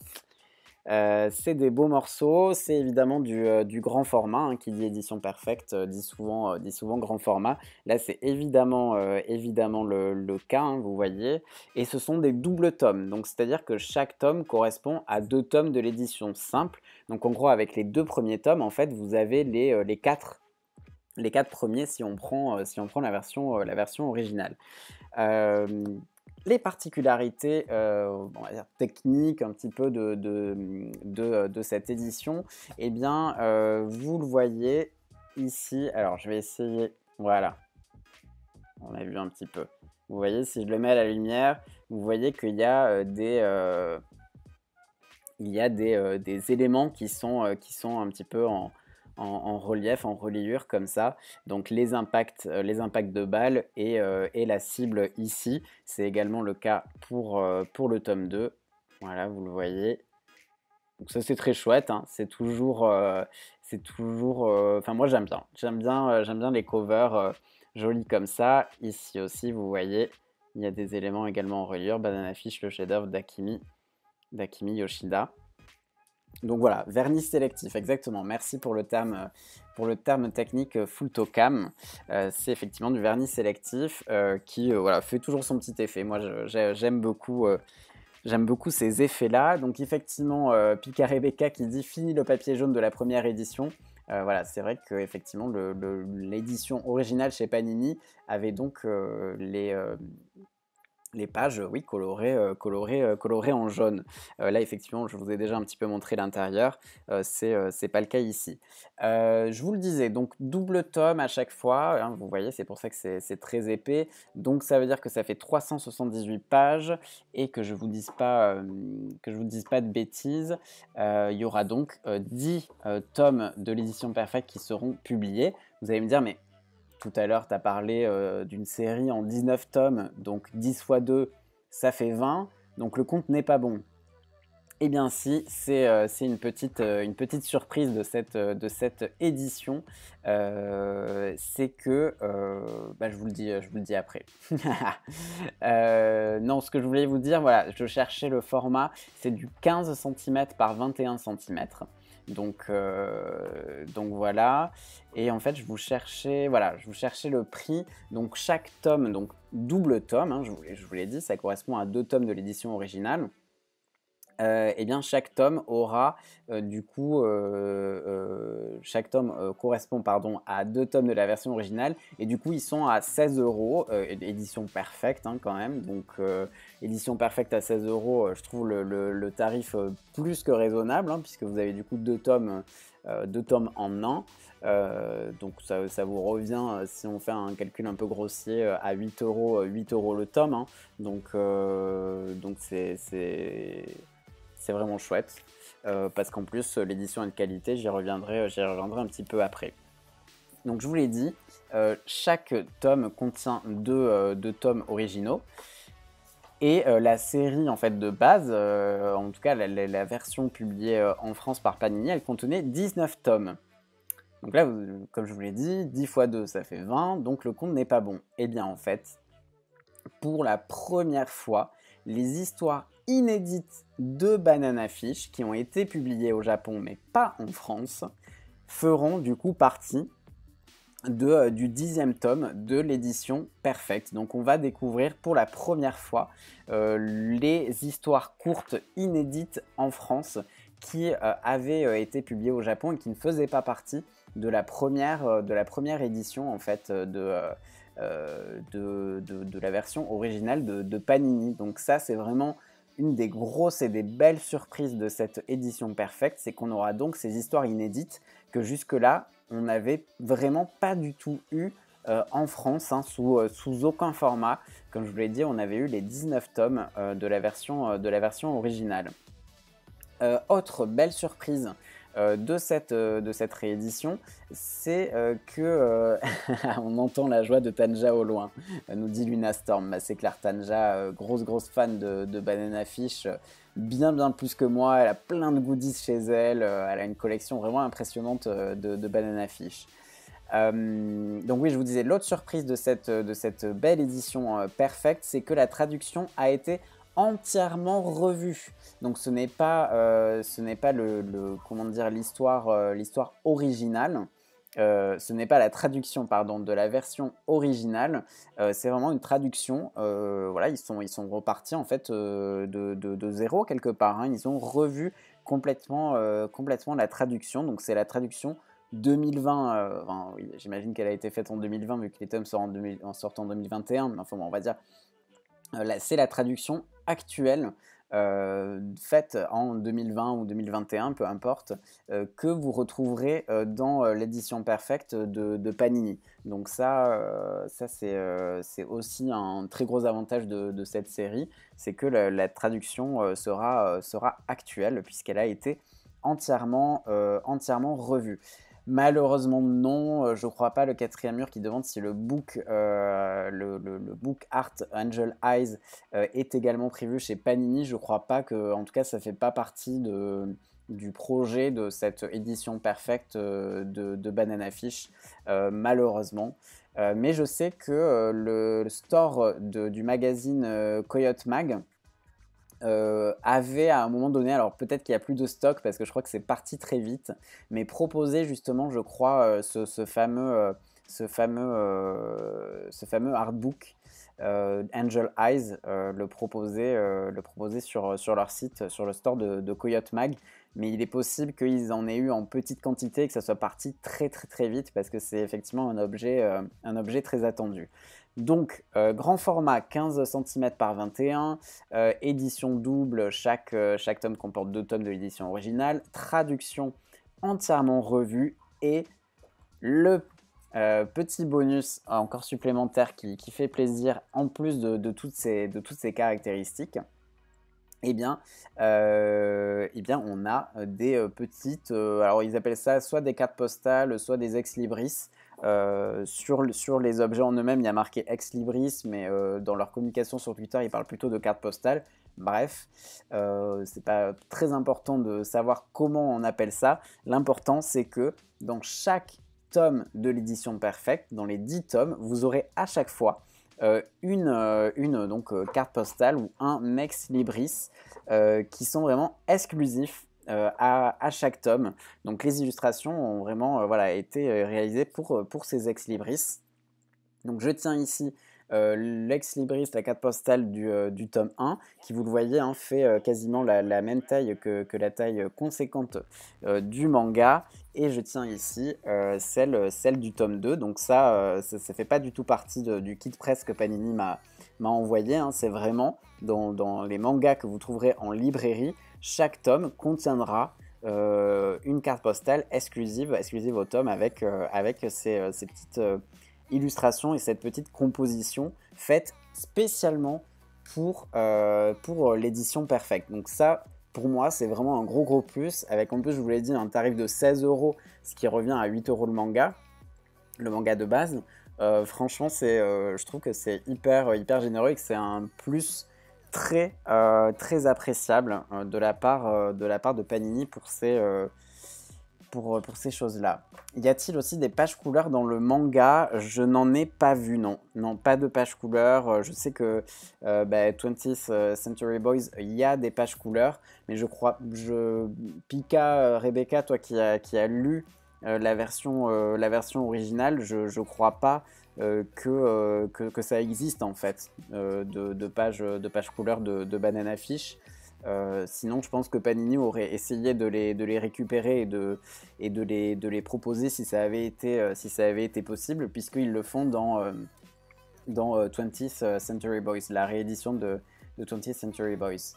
Heu, c'est des beaux morceaux, c'est évidemment du, heu, du grand format, hein, qui dit édition perfecte, heu, dit souvent, heu, dit souvent grand format. Là, c'est évidemment, heu, évidemment le le cas, hein, vous voyez, et ce sont des doubles tomes. Donc c'est-à-dire que chaque tome correspond à deux tomes de l'édition simple. Donc en gros, avec les deux premiers tomes, en fait, vous avez les, heu, les quatre les quatre premiers si on prend, heu, si on prend la version, heu, la version originale. Hem, les particularités, heu, on va dire techniques un petit peu de de, mmh, de, heu, de cette édition, eh bien, heu, vous le voyez ici. Alors je vais essayer, voilà, on a vu un petit peu. Vous voyez, si je le mets à la lumière, vous voyez qu'il y a, heu, des, heu, il y a des, heu, des éléments qui sont, heu, qui sont un petit peu en en en relief, en reliure comme ça. Donc les impacts, heu, les impacts de balles et heu et la cible ici. C'est également le cas pour, heu, pour le tome deux. Voilà, vous le voyez. Donc ça, c'est très chouette, hein. C'est toujours, heu, c'est toujours, heu enfin moi j'aime bien. J'aime bien, heu, j'aime bien les covers, heu, jolis comme ça. Ici aussi, vous voyez, il y a des éléments également en reliure. Banana Fish, le chef-d'œuvre d'Akimi d'Akimi Yoshida. Donc voilà, vernis sélectif, exactement. Merci pour le terme, euh, pour le terme technique euh, full tocam. Euh, c'est effectivement du vernis sélectif euh, qui euh, voilà, fait toujours son petit effet. Moi, je- j'ai- j'aime beaucoup, euh, j'aime beaucoup ces effets-là. Donc effectivement, euh, Pika Rebecca qui dit fini le papier jaune de la première édition. Euh, voilà, c'est vrai que effectivement le- le- l'édition originale chez Panini avait donc euh, les, euh, les pages, oui, colorées, heu, colorées, heu, colorées en jaune. Heu, là, effectivement, je vous ai déjà un petit peu montré l'intérieur, heu, c'est, heu, c'est pas le cas ici. Heu, je vous le disais, donc double tome à chaque fois, hein, vous voyez, c'est pour ça que c'est c'est très épais. Donc ça veut dire que ça fait trois cent soixante-dix-huit pages et que je vous dise pas, hem, que je vous dise pas de bêtises, heu, il y aura donc, heu, dix, heu, tomes de l'édition Perfect qui seront publiés. Vous allez me dire: «Mais tout à l'heure, tu as parlé euh, d'une série en dix-neuf tomes, donc dix fois deux, ça fait vingt, donc le compte n'est pas bon. Eh bien si, c'est euh, c'est une, petite, euh, une petite surprise de cette, euh, de cette édition, euh, c'est que, euh, bah, je, vous le dis, je vous le dis après. Euh, non, ce que je voulais vous dire, voilà, je cherchais le format, c'est du quinze centimètres par vingt et un centimètres. Donc, euh, donc voilà. Et en fait, je vous cherchais, voilà, je vous cherchais le prix. Donc chaque tome, donc double tome, hein, je vous, je vous l'ai dit, ça correspond à deux tomes de l'édition originale. Euh, eh bien, chaque tome aura euh, du coup, euh, euh, chaque tome euh, correspond pardon, à deux tomes de la version originale et du coup ils sont à seize euros, euh, édition perfecte hein, quand même. Donc euh, édition perfecte à seize euros, euh, je trouve le, le- le tarif euh, plus que raisonnable hein, puisque vous avez du coup deux tomes, euh, deux tomes en un. Euh, donc ça, ça vous revient, euh, si on fait un calcul un peu grossier, euh, à huit euros, euh, huit euros le tome. Hein. Donc euh, donc c'est c'est c'est vraiment chouette. Euh, parce qu'en plus, l'édition est de qualité, j'y reviendrai, j'y reviendrai un petit peu après. Donc je vous l'ai dit, euh, chaque tome contient deux, euh, deux tomes originaux. Et euh, la série en fait de base, euh, en tout cas la, la- la version publiée euh, en France par Panini, elle contenait dix-neuf tomes. Donc là, vous- comme je vous l'ai dit, dix fois deux ça fait vingt, donc le compte n'est pas bon. Et bien en fait, pour la première fois, les histoires inédites de Banana Fish, qui ont été publiées au Japon mais pas en France, feront du coup partie de, euh, du dixième tome de l'édition Perfect. Donc on va découvrir pour la première fois euh, les histoires courtes inédites en France qui euh, avaient euh, été publiées au Japon et qui ne faisaient pas partie de la première, euh, de la première édition en fait de, euh, euh, de, de, de la version originale de, de Panini. Donc ça c'est vraiment une des grosses et des belles surprises de cette édition Perfect, c'est qu'on aura donc ces histoires inédites que jusque-là, on n'avait vraiment pas du tout eu euh, en France, hein, sous, euh, sous aucun format. Comme je vous l'ai dit, on avait eu les dix-neuf tomes euh, de, la version, euh, de la version originale. Euh, autre belle surprise euh, de, cette, euh, de cette réédition, c'est euh, que euh, on entend la joie de Tanja au loin, euh, nous dit Luna Storm. Bah, c'est clair, Tanja, euh, grosse grosse fan de, de Banana Fish, euh, bien bien plus que moi. Elle a plein de goodies chez elle, euh, elle a une collection vraiment impressionnante euh, de, de Banana Fish. Euh, donc oui, je vous disais, l'autre surprise de cette, de cette belle édition euh, Perfect, c'est que la traduction a été entièrement revue. Donc ce n'est pas, euh, ce n'est pas le, le, comment dire, l'histoire, euh, l'histoire originale. Euh, ce n'est pas la traduction, pardon, de la version originale. Euh, c'est vraiment une traduction. Euh, voilà, ils sont, ils sont repartis en fait euh, de, de, de zéro quelque part. Hein. Ils ont revu complètement, euh, complètement la traduction. Donc c'est la traduction deux mille vingt, euh, enfin, oui, j'imagine qu'elle a été faite en deux mille vingt vu que les tomes sortent en, deux mille, en sortent en deux mille vingt et un, mais enfin bon, on va dire, euh, là, c'est la traduction actuelle, euh, faite en deux mille vingt ou deux mille vingt et un, peu importe, euh, que vous retrouverez euh, dans euh, l'édition Perfect de, de Panini. Donc ça, euh, ça c'est euh, c'est aussi un très gros avantage de, de cette série, c'est que la, la traduction euh, sera, euh, sera actuelle puisqu'elle a été entièrement, euh, entièrement revue. Malheureusement non, euh, je ne crois pas. Le quatrième mur qui demande si le book, euh, le, le, le book art Angel Eyes euh, est également prévu chez Panini. Je ne crois pas que, en tout cas, ça ne fait pas partie de, du projet de cette édition Perfect euh, de, de Banana Fish, euh, malheureusement. Euh, mais je sais que euh, le, le store de, du magazine euh, Coyote Mag euh, avait à un moment donné, alors peut-être qu'il n'y a plus de stock parce que je crois que c'est parti très vite, mais proposait justement, je crois, euh, ce, ce fameux, euh, ce fameux, euh, ce fameux artbook euh, Angel Eyes, euh, le proposer, euh, le proposer sur, sur leur site, sur le store de, de Coyote Mag. Mais il est possible qu'ils en aient eu en petite quantité et que ça soit parti très très très vite parce que c'est effectivement un objet, euh, un objet très attendu. Donc, euh, grand format quinze centimètres par vingt et un, euh, édition double, chaque, euh, chaque tome comporte deux tomes de l'édition originale, traduction entièrement revue et le euh, petit bonus encore supplémentaire qui, qui fait plaisir en plus de, de, toutes, ces, de toutes ces caractéristiques. Eh bien, euh, eh bien, on a des euh, petites, euh, alors ils appellent ça soit des cartes postales, soit des ex-libris. Euh, sur, sur les objets en eux-mêmes, il y a marqué ex-libris, mais euh, dans leur communication sur Twitter, ils parlent plutôt de cartes postales. Bref, euh, c'est pas très important de savoir comment on appelle ça. L'important, c'est que dans chaque tome de l'édition Perfect, dans les dix tomes, vous aurez à chaque fois Euh, une, euh, une donc, euh, carte postale ou un ex libris euh, qui sont vraiment exclusifs euh, à, à chaque tome. Donc les illustrations ont vraiment euh, voilà, été euh, réalisées pour, pour ces ex libris. Donc je tiens ici euh, l'ex libris, la carte postale du, euh, du tome un, qui vous le voyez hein, fait euh, quasiment la, la même taille que, que la taille conséquente euh, du manga. Et je tiens ici euh, celle, celle du tome deux. Donc ça, euh, ça ne fait pas du tout partie de, du kit presse que Panini m'a envoyé. Hein. C'est vraiment dans, dans les mangas que vous trouverez en librairie. Chaque tome contiendra euh, une carte postale exclusive, exclusive au tome avec, euh, avec ces, ces petites... Euh, illustration et cette petite composition faite spécialement pour, euh, pour l'édition Perfect. Donc ça, pour moi, c'est vraiment un gros gros plus, avec en plus, je vous l'ai dit, un tarif de seize euros, ce qui revient à huit euros le manga, le manga de base. Euh, franchement, c'est, euh, je trouve que c'est hyper, hyper généreux et que c'est un plus très, euh, très appréciable euh, de, la part, euh, de la part de Panini pour ces... Euh, Pour, pour, ces choses-là. Y a-t-il aussi des pages couleurs dans le manga? Je n'en ai pas vu, non. Non, pas de pages couleurs. Je sais que euh, bah, twentieth Century Boys, il y a des pages couleurs, mais je crois, je, Pika, Rebecca, toi qui as qui a lu euh, la, version, euh, la version originale, je ne crois pas euh, que, euh, que, que ça existe en fait, euh, de, de, pages, de pages couleurs de, de Banana Fish. Euh, sinon, je pense que Panini aurait essayé de les, de les récupérer et, de, et de, les, de les proposer si ça avait été, euh, si ça avait été possible, puisqu'ils le font dans, euh, dans euh, twentieth Century Boys, la réédition de, de twentieth Century Boys.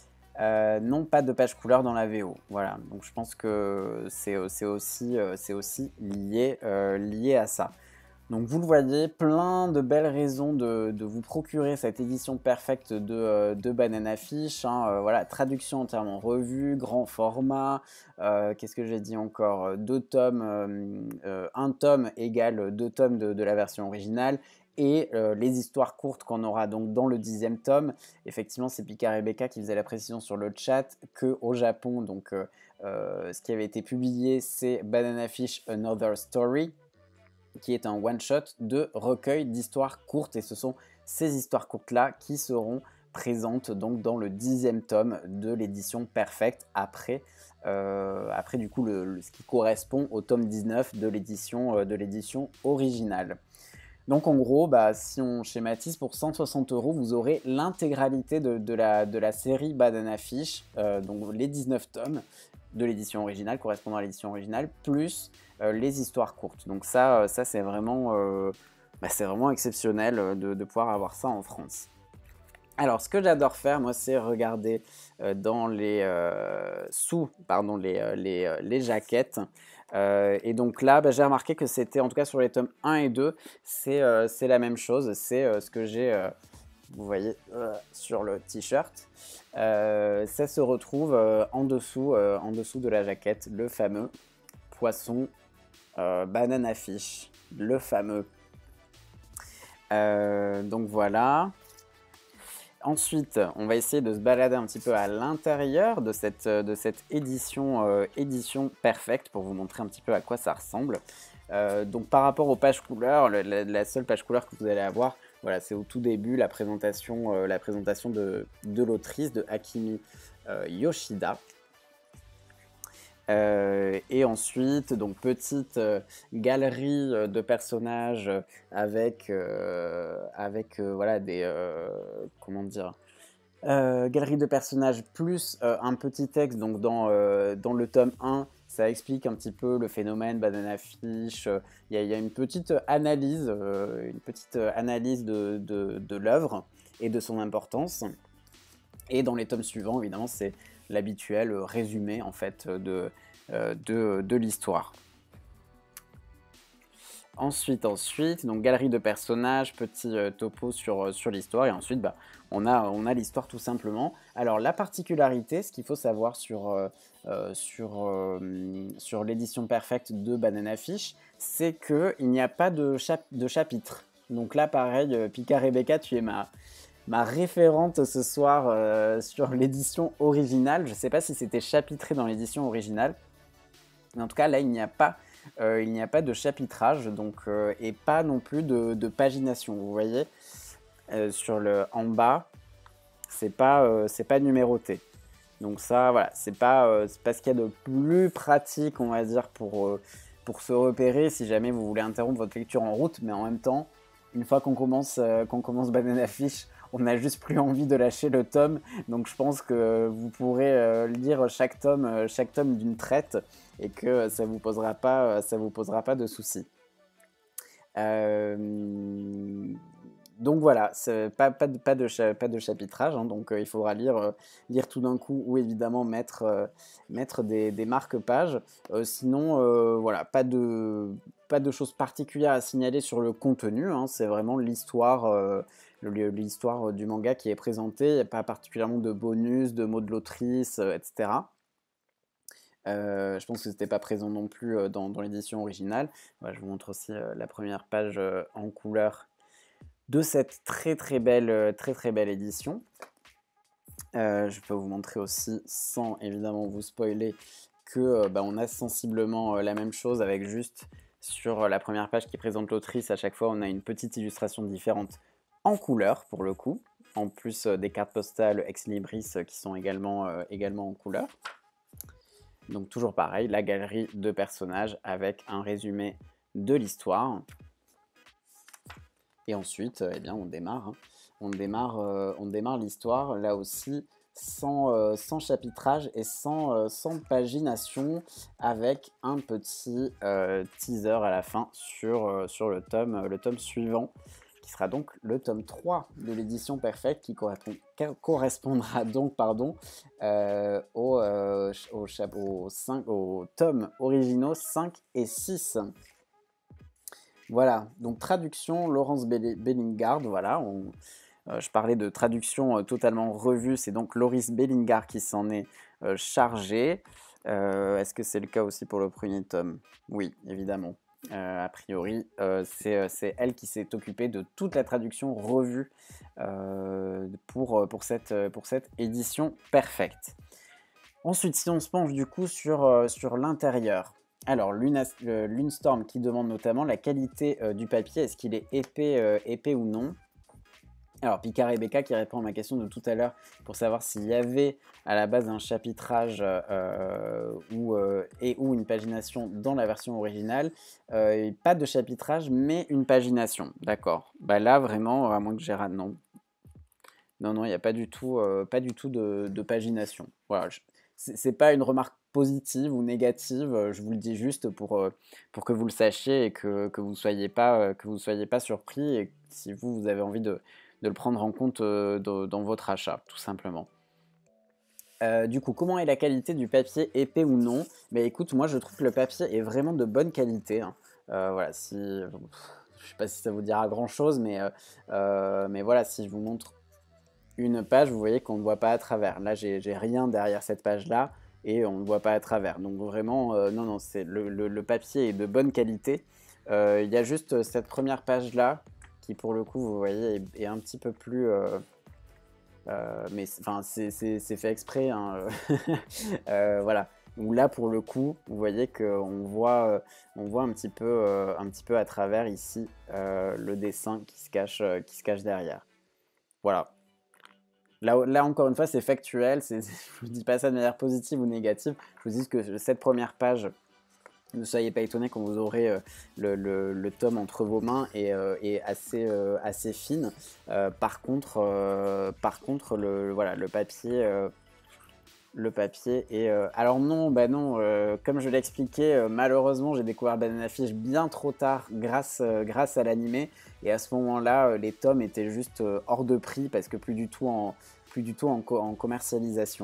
Euh, non, pas de page couleur dans la V O. Voilà, donc je pense que c'est aussi, euh, aussi lié, euh, lié à ça. Donc vous le voyez, plein de belles raisons de, de vous procurer cette édition Perfect de, euh, de Banana Fish. Hein, euh, voilà, traduction entièrement revue, grand format. Euh, Qu'est-ce que j'ai dit encore? Deux tomes, euh, euh, un tome égale deux tomes de, de la version originale. Et euh, les histoires courtes qu'on aura donc dans le dixième tome. Effectivement, c'est Pika Rebecca qui faisait la précision sur le chat qu'au Japon, donc, euh, euh, ce qui avait été publié, c'est Banana Fish Another Story. qui est un one-shot de recueil d'histoires courtes. Et ce sont ces histoires courtes-là qui seront présentes donc dans le dixième tome de l'édition Perfect, après, euh, après du coup le, le, ce qui correspond au tome dix-neuf de l'édition euh, de l'édition originale. Donc en gros, bah, si on schématise, pour cent soixante euros, vous aurez l'intégralité de, de, la, de la série Banana Fish, euh, donc les dix-neuf tomes de l'édition originale, correspondant à l'édition originale, plus euh, les histoires courtes. Donc ça, ça c'est vraiment, euh, bah, c'est vraiment exceptionnel de, de pouvoir avoir ça en France. Alors, ce que j'adore faire, moi, c'est regarder euh, dans les euh, sous, pardon, les, euh, les, euh, les jaquettes. Euh, et donc là, bah, j'ai remarqué que c'était, en tout cas sur les tomes un et deux, c'est euh, c'est la même chose. C'est euh, ce que j'ai, euh, vous voyez, euh, sur le t-shirt. Euh, ça se retrouve euh, en, dessous, euh, en dessous de la jaquette, le fameux poisson euh, banana fish, le fameux. Euh, donc voilà. Ensuite, on va essayer de se balader un petit peu à l'intérieur de cette, de cette édition, euh, édition Perfect pour vous montrer un petit peu à quoi ça ressemble. Euh, donc par rapport aux pages couleurs, le, la, la seule page couleur que vous allez avoir, voilà, c'est au tout début la présentation, euh, la présentation de, de l'autrice, de Akimi euh, Yoshida. Euh, et ensuite, donc petite euh, galerie euh, de personnages avec, euh, avec euh, voilà, des, euh, comment dire, euh, galerie de personnages plus euh, un petit texte. Donc dans, euh, dans le tome un, ça explique un petit peu le phénomène Banana Fish. Il y, y a une petite analyse, euh, une petite analyse de, de, de l'œuvre et de son importance. Et dans les tomes suivants, évidemment, c'est l'habituel résumé en fait de, euh, de, de l'histoire. Ensuite, ensuite, donc galerie de personnages, petit euh, topo sur, sur l'histoire, et ensuite bah, on a, on a l'histoire tout simplement. Alors la particularité, ce qu'il faut savoir sur, euh, euh, sur, euh, sur l'édition Perfect de Banana Fish, c'est qu'il n'y a pas de, chap de chapitre. Donc là pareil, euh, Pika Rebecca, tu es ma, ma référente ce soir euh, sur l'édition originale. Je ne sais pas si c'était chapitré dans l'édition originale, mais en tout cas là il n'y a pas... Euh, il n'y a pas de chapitrage donc, euh, et pas non plus de, de pagination. Vous voyez, euh, sur le, en bas, c'est pas, euh, c'est pas numéroté. Donc ça, voilà, c'est pas, euh, c'est pas ce qu'il y a de plus pratique, on va dire, pour, euh, pour se repérer si jamais vous voulez interrompre votre lecture en route. Mais en même temps, une fois qu'on commence, euh, qu'on commence Banana Fish, on n'a juste plus envie de lâcher le tome. Donc je pense que vous pourrez euh, lire chaque tome, euh, chaque tome d'une traite et que ça vous posera pas, ça vous posera pas de soucis. Euh, donc voilà, pas, pas, de, pas, de, pas de chapitrage, hein, donc euh, il faudra lire, euh, lire tout d'un coup ou évidemment mettre, euh, mettre des, des marque-pages. Euh, sinon, euh, voilà, pas de, pas de choses particulières à signaler sur le contenu, hein, c'est vraiment l'histoire euh, l'histoire du manga qui est présentée, il n'y a pas particulièrement de bonus, de mots de l'autrice, euh, et cetera. Euh, je pense que c'était pas présent non plus euh, dans, dans l'édition originale. Voilà, je vous montre aussi euh, la première page euh, en couleur de cette très très belle, euh, très très belle édition. Euh, je peux vous montrer aussi, sans évidemment vous spoiler, que euh, bah, on a sensiblement euh, la même chose avec juste sur euh, la première page qui présente l'autrice. À chaque fois, on a une petite illustration différente en couleur pour le coup, en plus euh, des cartes postales ex libris euh, qui sont également, euh, également en couleur. Donc toujours pareil, la galerie de personnages avec un résumé de l'histoire. Et ensuite, eh bien, on démarre. Hein. On démarre, euh, on démarre l'histoire, là aussi, sans, euh, sans chapitrage et sans, euh, sans pagination, avec un petit euh, teaser à la fin sur, euh, sur le, tome, le tome suivant, qui sera donc le tome trois de l'édition Perfect, qui correspond, correspondra donc pardon, euh, au, euh, au, au, cinq, au tome originaux cinq et six. Voilà, donc traduction Laurence Bellingard, voilà, on, euh, je parlais de traduction euh, totalement revue, c'est donc Laurence Bellingard qui s'en est euh, chargée. Euh, Est-ce que c'est le cas aussi pour le premier tome? Oui, évidemment. Euh, a priori, euh, c'est elle qui s'est occupée de toute la traduction revue euh, pour, pour, cette, pour cette édition Perfect. Ensuite, si on se penche du coup sur, euh, sur l'intérieur, Alors, Luna, euh, Lunestorm qui demande notamment la qualité euh, du papier, est-ce qu'il est épais, euh, épais ou non? Alors, Picard et Becca qui répond à ma question de tout à l'heure pour savoir s'il y avait à la base un chapitrage euh, ou, euh, et ou une pagination dans la version originale. Euh, pas de chapitrage, mais une pagination. D'accord. Bah là, vraiment, à moins que j'ai raté. Non, non, non, il n'y a pas du tout, euh, pas du tout de, de pagination. Voilà. Je- C'est c'est pas une remarque positive ou négative. euh, Je vous le dis juste pour, euh, pour que vous le sachiez et que, que vous soyez pas, euh, que vous soyez pas surpris et que si vous, vous avez envie de, de le prendre en compte euh, de- dans votre achat, tout simplement. Euh, du coup, comment est la qualité du papier, épais ou non? Mais écoute, moi je trouve que le papier est vraiment de bonne qualité, hein. Euh, voilà, si, je sais pas si ça vous dira grand chose, mais, euh, euh, mais voilà, si je vous montre une page, vous voyez qu'on ne voit pas à travers. Là, j'ai j'ai rien derrière cette page-là et on ne voit pas à travers. Donc vraiment, euh, non, non, c'est le, le- le papier est de bonne qualité. Euh, Il y a juste cette première page-là qui, pour le coup, vous voyez, est, est un petit peu plus... euh, euh, mais enfin, c'est c'est- c'est fait exprès, hein. Euh, voilà. Où là, pour le coup, vous voyez qu'on voit, euh, on voit un petit peu, euh, un petit peu à travers ici euh, le dessin qui se cache, euh, qui se cache derrière. Voilà. Là, là, encore une fois, c'est factuel. C'est- c'est- je ne vous dis pas ça de manière positive ou négative. Je vous dis que cette première page, ne soyez pas étonnés quand vous aurez euh, le, le- le tome entre vos mains et, euh, et assez, euh, assez fine. Euh, par contre, euh, par contre le, voilà, le papier, euh, le papier est... euh, Alors non, bah non, euh, comme je l'ai expliqué, euh, malheureusement, j'ai découvert Banana Fish bien trop tard grâce, euh, grâce à l'animé. Et à ce moment-là, euh, les tomes étaient juste euh, hors de prix parce que plus du tout en, plus du tout en, co- en commercialisation.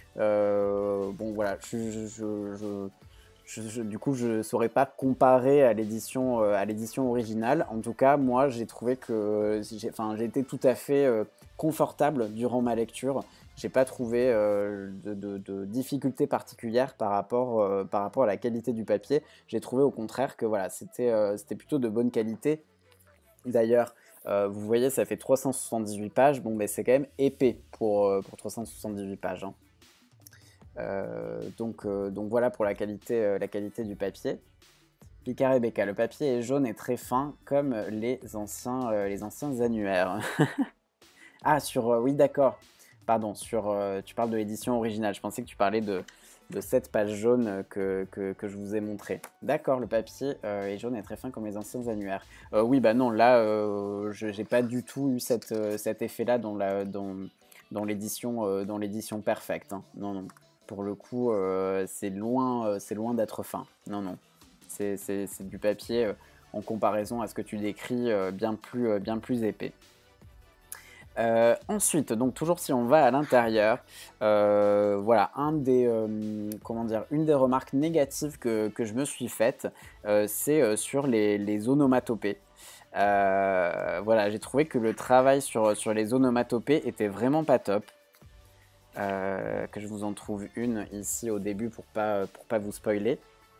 Euh, bon voilà, je, je, je, je- je- je- du coup, je ne saurais pas comparer à l'édition euh, à l'édition originale. En tout cas, moi, j'ai trouvé que j'ai enfin, j'ai été tout à fait euh, confortable durant ma lecture. J'ai pas trouvé euh, de, de, de difficultés particulières par rapport, euh, par rapport à la qualité du papier. J'ai trouvé au contraire que voilà, c'était euh, c'était plutôt de bonne qualité. D'ailleurs, euh, vous voyez, ça fait trois cent soixante-dix-huit pages. Bon, ben c'est quand même épais pour, euh, pour trois cent soixante-dix-huit pages, hein. Euh, donc, euh, donc voilà pour la qualité, euh, la qualité du papier. Picard et Becca, le papier est jaune et très fin comme les anciens, euh, les anciens annuaires. Ah, sur... euh, oui, d'accord. Pardon, sur, euh, tu parles de l'édition originale. Je pensais que tu parlais de, de cette page jaune euh, que, que, que je vous ai montré. D'accord, le papier euh, est jaune et très fin comme les anciens annuaires. Euh, oui, bah non, là, euh, je n'ai pas du tout eu cette, euh, cet effet-là dans la, dans, dans l'édition euh, dans l'édition perfecte, hein. Non, non. Pour le coup, euh, c'est loin, euh, c'est loin d'être fin. Non, non. C'est c'est- c'est du papier, euh, en comparaison à ce que tu décris, euh, bien plus, euh, bien plus épais. Euh, ensuite, donc toujours si on va à l'intérieur, euh, voilà, un des, euh, comment dire, une des remarques négatives que, que je me suis faite, euh, c'est euh, sur les, les onomatopées. Euh, voilà, j'ai trouvé que le travail sur, sur les onomatopées était vraiment pas top. Euh, que je vous en trouve une ici au début pour pas, pour pas vous spoiler.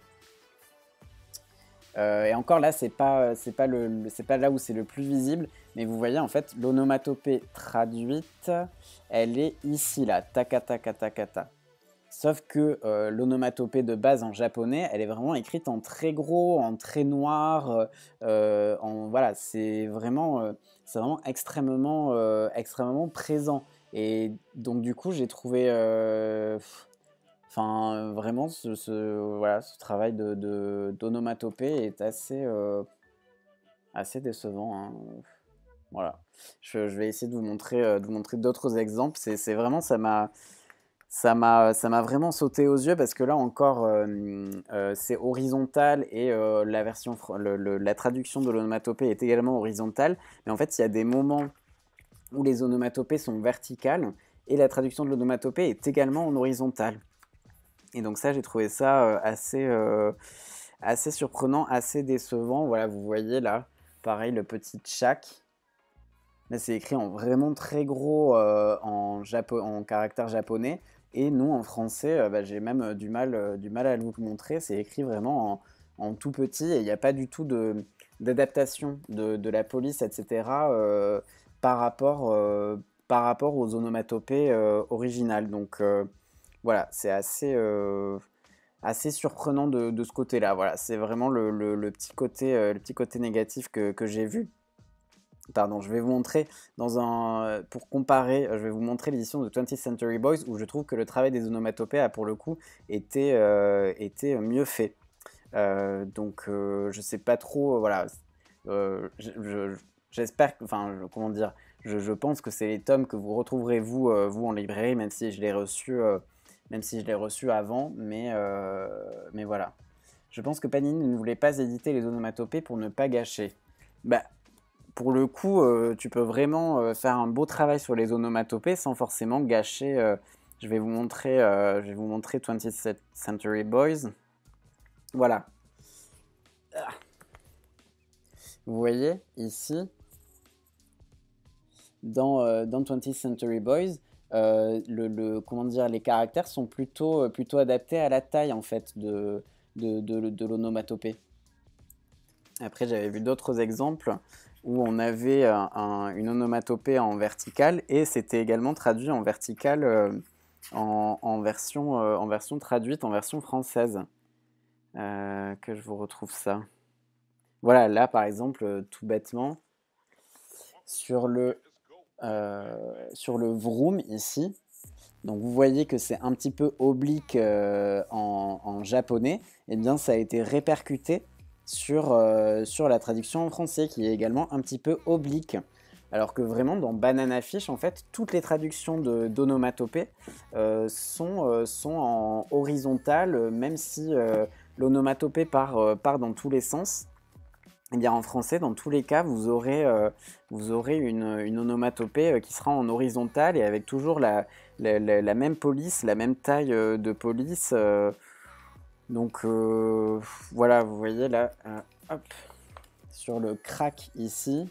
Euh, et encore là, c'est pas, c'est pas, le, le- c'est pas là où c'est le plus visible, mais vous voyez en fait l'onomatopée traduite, elle est ici là, takata kata kata. Sauf que euh, l'onomatopée de base en japonais, elle est vraiment écrite en très gros, en très noir, euh, euh, en voilà, c'est vraiment, euh, c'est vraiment extrêmement, euh, extrêmement présent. Et donc du coup, j'ai trouvé, euh, Enfin, euh, vraiment, ce, ce- voilà, ce travail de, de- d'onomatopée est assez, euh, assez décevant, hein. Voilà. Je, je vais essayer de vous montrer, euh, de vous montrer d'autres exemples. C'est, c'est vraiment, ça m'a, ça m'a, ça m'a vraiment sauté aux yeux parce que là encore, euh, euh, c'est horizontal et euh, la version, fr- le- le- la traduction de l'onomatopée est également horizontale. Mais en fait, il y a des moments où les onomatopées sont verticales et la traduction de l'onomatopée est également en horizontale. Et donc ça, j'ai trouvé ça euh, assez, euh, assez surprenant, assez décevant. Voilà, vous voyez là, pareil, le petit tchak. Là, c'est écrit en vraiment très gros euh, en, japo en caractère japonais. Et nous, en français, euh, bah, j'ai même euh, du mal, euh, du mal à vous le montrer. C'est écrit vraiment en, en tout petit et il n'y a pas du tout de, d'adaptation de, de la police, et cetera euh, par, rapport, euh, par rapport aux onomatopées euh, originales. Donc euh, voilà, c'est assez, euh, assez surprenant de, de ce côté-là. Voilà, c'est vraiment le, le, le petit côté, euh, le petit côté négatif que, que j'ai vu. Pardon, je vais vous montrer dans un, pour comparer, je vais vous montrer l'édition de twentieth Century Boys où je trouve que le travail des onomatopées a pour le coup été, euh, été mieux fait. Euh, donc euh, je sais pas trop, euh, voilà, euh, j'espère, enfin comment dire, je, je pense que c'est les tomes que vous retrouverez vous, euh, vous en librairie, même si je l'ai reçu, euh, même si je l'ai reçu avant, mais, euh, mais voilà. Je pense que Panini ne voulait pas éditer les onomatopées pour ne pas gâcher. Bah, pour le coup, euh, tu peux vraiment euh, faire un beau travail sur les onomatopées sans forcément gâcher. Euh, je vais vous montrer, euh, je vais vous montrer twentieth Century Boys. Voilà. Vous voyez ici, dans, euh, dans twentieth Century Boys, euh, le, le, comment dire, les caractères sont plutôt, plutôt adaptés à la taille en fait de, de, de, de l'onomatopée. Après, j'avais vu d'autres exemples où on avait un, un, une onomatopée en verticale et c'était également traduit en verticale euh, en, en, version, euh, en version traduite, en version française. Euh, que je vous retrouve ça. Voilà, là par exemple, euh, tout bêtement, sur le, euh, sur le vroom ici, donc vous voyez que c'est un petit peu oblique euh, en, en japonais, et eh bien ça a été répercuté sur, euh, sur la traduction en français qui est également un petit peu oblique. Alors que vraiment dans Banana Fish, en fait, toutes les traductions d'onomatopée euh, sont, euh, sont en horizontale, même si euh, l'onomatopée part, euh, part dans tous les sens. Eh bien, en français, dans tous les cas, vous aurez, euh, vous aurez une, une onomatopée euh, qui sera en horizontale et avec toujours la, la, la, la même police, la même taille euh, de police. Euh, donc euh, voilà, vous voyez là, euh, hop, sur le crack ici.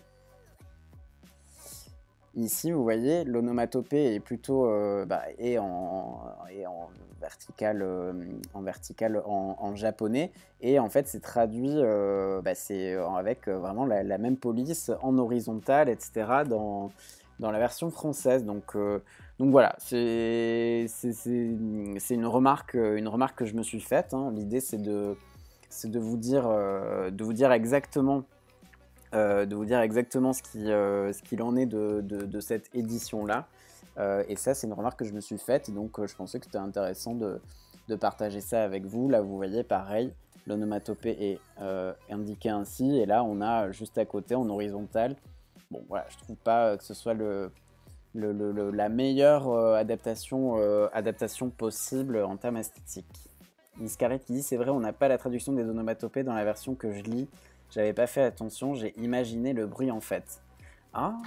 Ici, vous voyez, l'onomatopée est plutôt euh, bah, est en, est en vertical, euh, en, vertical en, en japonais. Et en fait, c'est traduit euh, bah, c'est avec vraiment la, la même police en horizontal, et cetera dans, dans la version française. Donc, euh, donc voilà, c'est une remarque, une remarque que je me suis faite. Hein. L'idée, c'est de, de, vous dire, euh, de vous dire exactement Euh, de vous dire exactement ce qu'il euh, ce qu'il en est de, de, de cette édition-là. Euh, et ça, c'est une remarque que je me suis faite, donc euh, je pensais que c'était intéressant de, de partager ça avec vous. Là, vous voyez, pareil, l'onomatopée est euh, indiquée ainsi, et là, on a juste à côté, en horizontal. Bon, voilà, je trouve pas que ce soit le, le, le, le la meilleure euh, adaptation, euh, adaptation possible en termes esthétiques. Miss Carrette qui dit, c'est vrai, on n'a pas la traduction des onomatopées dans la version que je lis. J'avais pas fait attention, j'ai imaginé le bruit en fait. Ah,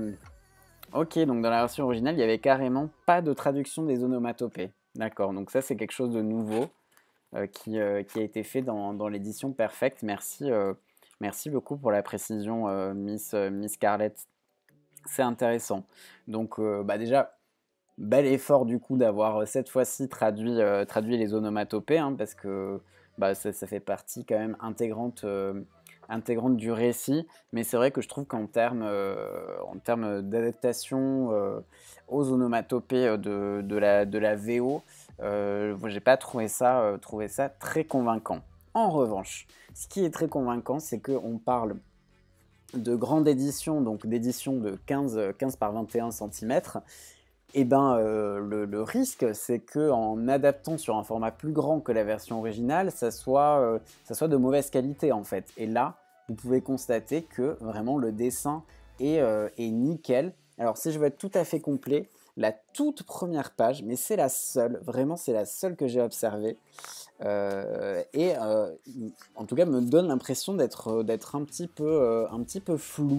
ok, donc dans la version originale, il n'y avait carrément pas de traduction des onomatopées. D'accord, donc ça c'est quelque chose de nouveau euh, qui, euh, qui a été fait dans, dans l'édition Perfect. Merci, euh, merci beaucoup pour la précision, euh, Miss, euh, Miss Scarlett. C'est intéressant. Donc euh, bah déjà, bel effort du coup d'avoir euh, cette fois-ci traduit, euh, traduit les onomatopées, hein, parce que bah, ça, ça fait partie quand même intégrante, euh, intégrante du récit. Mais c'est vrai que je trouve qu'en termes euh, en termes d'adaptation euh, aux onomatopées de, de, la, de la V O, euh, j'ai pas trouvé ça, euh, trouvé ça très convaincant. En revanche, ce qui est très convaincant, c'est qu'on parle de grande édition, donc d'édition de quinze, quinze par vingt et un centimètres. Et ben euh, le, le risque, c'est qu'en adaptant sur un format plus grand que la version originale, ça soit, euh, ça soit de mauvaise qualité en fait. Et là, vous pouvez constater que vraiment le dessin est, euh, est nickel. Alors si je veux être tout à fait complet, la toute première page, mais c'est la seule, vraiment c'est la seule que j'ai observée, euh, et euh, en tout cas me donne l'impression d'être d'être un petit peu, euh, un petit peu flou.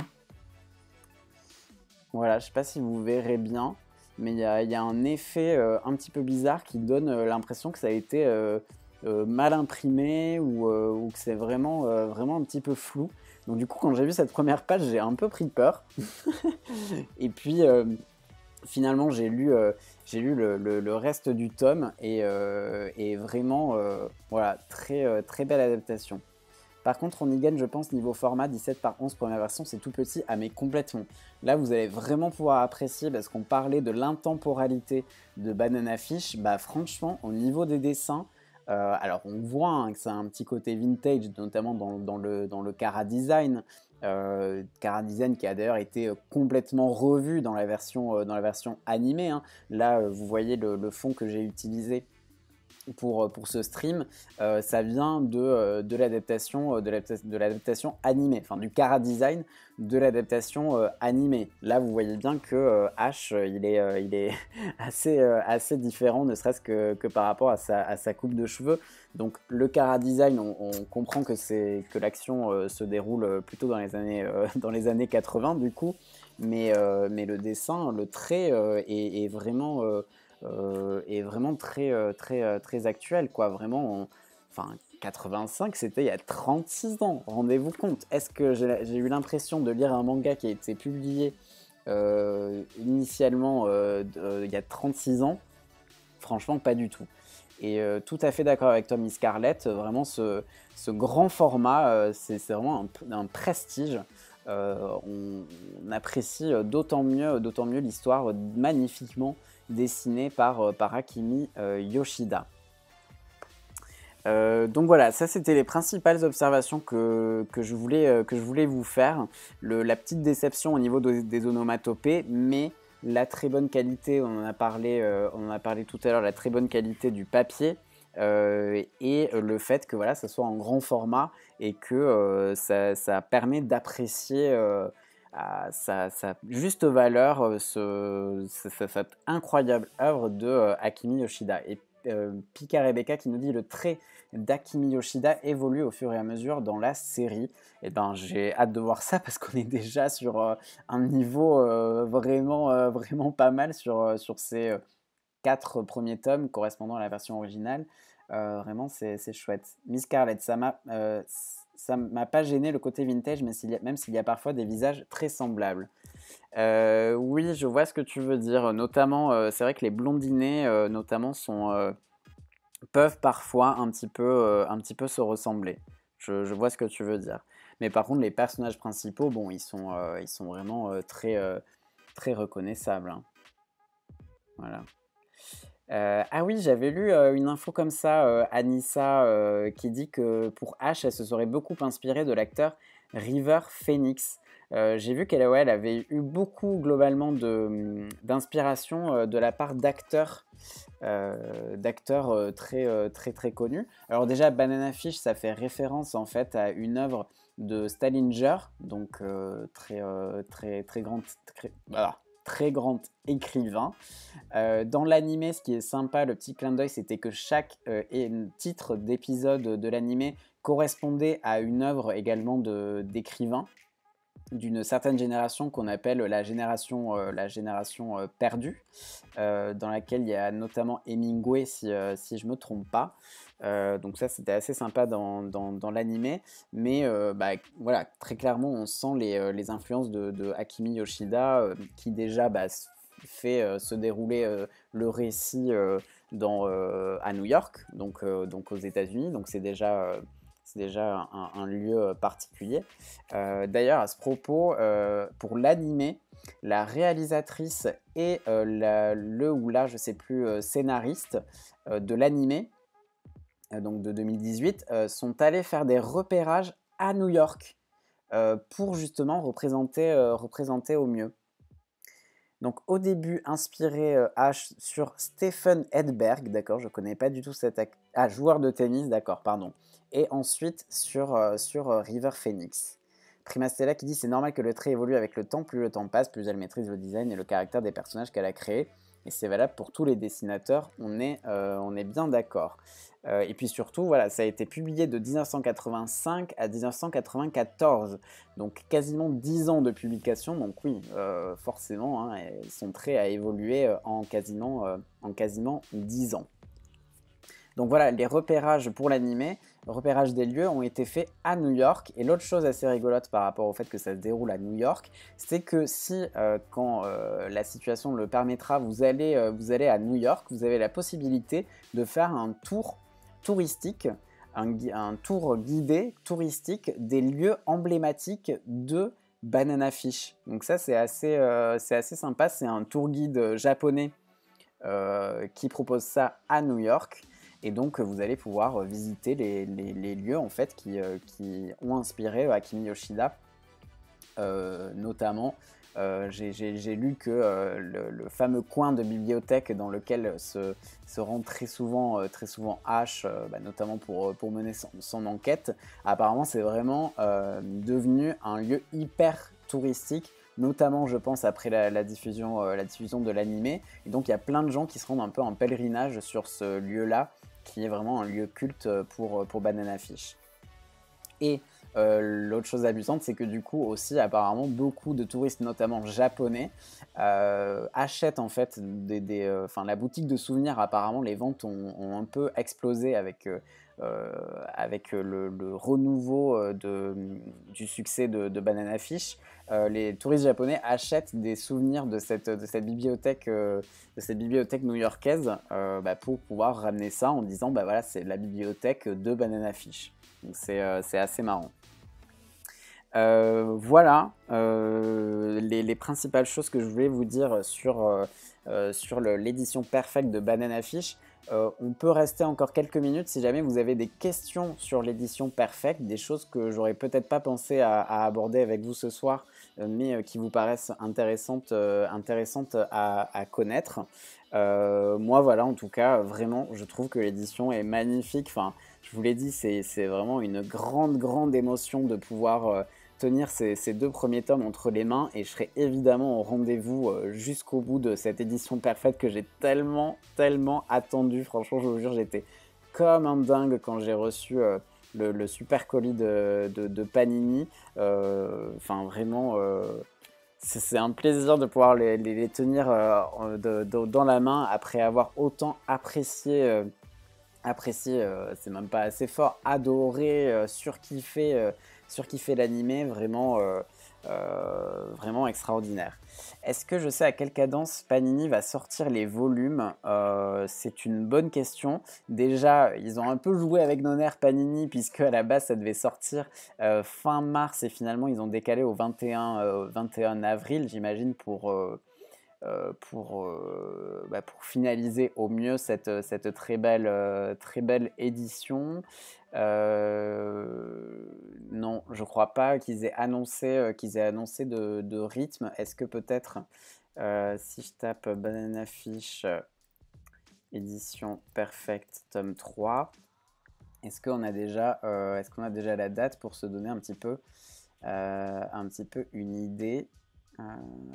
Voilà, je sais pas si vous verrez bien, mais il y a, y a un effet euh, un petit peu bizarre qui donne euh, l'impression que ça a été euh, euh, mal imprimé ou, euh, ou que c'est vraiment, euh, vraiment un petit peu flou. Donc du coup, quand j'ai vu cette première page, j'ai un peu pris peur. Et puis, euh, finalement, j'ai lu, euh, j'ai lu le, le, le reste du tome et, euh, et vraiment, euh, voilà, très, euh, très belle adaptation. Par contre, Onigen, je pense, niveau format, dix-sept par onze première version, c'est tout petit, ah mais complètement. Là, vous allez vraiment pouvoir apprécier, parce qu'on parlait de l'intemporalité de Banana Fish, bah franchement, au niveau des dessins, Euh, alors on voit hein, que ça a un petit côté vintage, notamment dans, dans le, dans le Cara Design. Euh, Cara Design qui a d'ailleurs été complètement revu dans la version, euh, dans la version animée. Hein. Là, euh, vous voyez le, le fond que j'ai utilisé pour, pour ce stream, euh, ça vient de, euh, de l'adaptation de l'adaptation animée, enfin du Cara Design de l'adaptation euh, animée. Là, vous voyez bien que euh, Ash, il est, euh, il est assez, euh, assez différent, ne serait-ce que, que par rapport à sa, à sa coupe de cheveux. Donc le Cara Design, on, on comprend que, que l'action euh, se déroule plutôt dans les années, euh, dans les années quatre-vingts du coup, mais, euh, mais le dessin, le trait euh, est, est vraiment... Euh, Euh, est vraiment très, euh, très, euh, très actuel, quoi. Vraiment, on... enfin, quatre-vingt-cinq, c'était il y a trente-six ans, rendez-vous compte. Est-ce que j'ai eu l'impression de lire un manga qui a été publié euh, initialement euh, euh, il y a trente-six ans? Franchement, pas du tout. Et euh, tout à fait d'accord avec toi, Miss Scarlett, vraiment ce, ce grand format, euh, c'est vraiment un, un prestige. Euh, on, on apprécie d'autant mieux, d'autant mieux l'histoire magnifiquement dessinée par, par Akimi euh, Yoshida. Euh, donc voilà, ça c'était les principales observations que, que, je, voulais, euh, que je voulais vous faire. Le, la petite déception au niveau de, des onomatopées, mais la très bonne qualité, on en a parlé, euh, on en a parlé tout à l'heure, la très bonne qualité du papier. Euh, et le fait que voilà, ça soit en grand format et que euh, ça, ça permet d'apprécier euh, à sa, sa juste valeur euh, ce, ce, cette incroyable œuvre de euh, Akimi Yoshida. Et euh, Pika Rebecca qui nous dit le trait d'Akimi Yoshida évolue au fur et à mesure dans la série. Et ben j'ai hâte de voir ça parce qu'on est déjà sur euh, un niveau euh, vraiment, euh, vraiment pas mal sur, euh, sur ces euh, quatre premiers tomes correspondant à la version originale. Euh, vraiment, c'est chouette. Miss Scarlett, ça m'a euh, ça m'a pas gêné le côté vintage, mais s'il y a, même s'il y a parfois des visages très semblables. Euh, oui, je vois ce que tu veux dire. Notamment, euh, c'est vrai que les blondinés, euh, notamment, sont, euh, peuvent parfois un petit peu, euh, un petit peu se ressembler. Je, je vois ce que tu veux dire. Mais par contre, les personnages principaux, bon, ils sont, euh, ils sont vraiment euh, très, euh, très reconnaissables. Hein. Voilà. Euh, ah oui, j'avais lu euh, une info comme ça, euh, Anissa, euh, qui dit que pour Ash, elle se serait beaucoup inspirée de l'acteur River Phoenix. Euh, J'ai vu qu'elle ouais, elle avait eu beaucoup globalement d'inspiration euh, de la part d'acteurs euh, d'acteurs euh, très, euh, très très connus. Alors déjà, Banana Fish, ça fait référence en fait à une œuvre de Salinger, donc euh, très, euh, très, très grande... Très, voilà, très grand écrivain. Euh, dans l'animé, ce qui est sympa, le petit clin d'œil, c'était que chaque euh, titre d'épisode de l'animé correspondait à une œuvre également d'écrivain d'une certaine génération qu'on appelle la génération, euh, la génération euh, perdue, euh, dans laquelle il y a notamment Hemingway, si, euh, si je ne me trompe pas. Euh, donc ça, c'était assez sympa dans, dans, dans l'animé. Mais euh, bah, voilà, très clairement, on sent les, euh, les influences de, de Akimi Yoshida, euh, qui déjà bah, fait euh, se dérouler euh, le récit euh, dans, euh, à New York, donc, euh, donc aux États-Unis. Donc c'est déjà... Euh, c'est déjà un, un, lieu particulier. Euh, D'ailleurs, à ce propos, euh, pour l'animé, la réalisatrice et euh, la, le ou la, je sais plus, euh, scénariste euh, de l'animé, euh, donc de deux mille dix-huit, euh, sont allés faire des repérages à New York euh, pour justement représenter, euh, représenter au mieux. Donc au début, inspiré euh, H sur Stephen Hedberg, d'accord, je ne connais pas du tout cet acteur. Ah, joueur de tennis, d'accord, pardon. Et ensuite sur, euh, sur euh, River Phoenix. Primastella qui dit c'est normal que le trait évolue avec le temps, plus le temps passe, plus elle maîtrise le design et le caractère des personnages qu'elle a créés. Et c'est valable pour tous les dessinateurs, on est, euh, on est bien d'accord. Euh, et puis surtout, voilà, ça a été publié de mille neuf cent quatre-vingt-cinq à mille neuf cent quatre-vingt-quatorze, donc quasiment dix ans de publication, donc oui, euh, forcément, hein, son trait a évolué en quasiment, euh, en quasiment dix ans. Donc voilà, les repérages pour l'animé, le repérage des lieux ont été faits à New York. Et l'autre chose assez rigolote par rapport au fait que ça se déroule à New York, c'est que si, euh, quand euh, la situation le permettra, vous allez, euh, vous allez à New York, vous avez la possibilité de faire un tour touristique, un, un tour guidé touristique des lieux emblématiques de Banana Fish. Donc ça, c'est assez, euh, c'est assez sympa, c'est un tour guide japonais euh, qui propose ça à New York. Et donc vous allez pouvoir visiter les, les, les lieux en fait qui, euh, qui ont inspiré Akimi Yoshida, euh, notamment. Euh, j'ai lu que euh, le, le fameux coin de bibliothèque dans lequel se, se rend très souvent, euh, très souvent H, euh, bah, notamment pour, pour mener son, son enquête, apparemment c'est vraiment euh, devenu un lieu hyper touristique, notamment je pense après la, la, diffusion, euh, la diffusion de l'animé. Et donc il y a plein de gens qui se rendent un peu en pèlerinage sur ce lieu-là, qui est vraiment un lieu culte pour, pour Banana Fish. Et euh, l'autre chose amusante, c'est que du coup aussi apparemment beaucoup de touristes, notamment japonais, euh, achètent en fait des, des, euh, enfin, la boutique de souvenirs. Apparemment les ventes ont, ont un peu explosé avec, euh, avec le, le renouveau de, du succès de, de Banana Fish. Euh, les touristes japonais achètent des souvenirs de cette, de cette bibliothèque, euh, de cette bibliothèque new-yorkaise euh, bah, pour pouvoir ramener ça en disant bah voilà, c'est la bibliothèque de Banana Fish. Donc c'est euh, assez marrant. Euh, voilà euh, les, les principales choses que je voulais vous dire sur, euh, euh, sur l'édition perfecte de Banana Fish. Euh, on peut rester encore quelques minutes si jamais vous avez des questions sur l'édition perfecte, des choses que j'aurais peut-être pas pensé à, à aborder avec vous ce soir, euh, mais euh, qui vous paraissent intéressantes, euh, intéressantes à, à connaître. Euh, moi voilà, en tout cas, vraiment, je trouve que l'édition est magnifique. Enfin, je vous l'ai dit, c'est vraiment une grande, grande émotion de pouvoir euh, tenir ces, ces deux premiers tomes entre les mains, et je serai évidemment au rendez-vous euh, jusqu'au bout de cette édition parfaite que j'ai tellement, tellement attendue. Franchement, je vous jure, j'étais comme un dingue quand j'ai reçu euh, le, le super colis de, de, de Panini. Enfin, euh, vraiment... Euh, c'est un plaisir de pouvoir les, les, les tenir euh, de, de, dans la main après avoir autant apprécié, euh, apprécié euh, c'est même pas assez fort, adoré, euh, surkiffé, euh, surkiffé l'animé, vraiment, euh, euh, vraiment extraordinaire. Est-ce que je sais à quelle cadence Panini va sortir les volumes? euh, C'est une bonne question. Déjà, ils ont un peu joué avec nos nerfs Panini, puisque à la base ça devait sortir euh, fin mars et finalement ils ont décalé au vingt et un, euh, vingt et un avril, j'imagine, pour... Euh, euh, pour, euh, bah, pour finaliser au mieux cette, cette très, belle, euh, très belle édition. Euh, non, je crois pas qu'ils aient annoncé, euh, qu'ils aient annoncé de, de rythme. Est-ce que peut-être, euh, si je tape Banana Fish édition Perfect tome trois, est-ce qu'on a déjà, euh, est-ce qu'on a déjà la date pour se donner un petit peu, euh, un petit peu une idée? euh...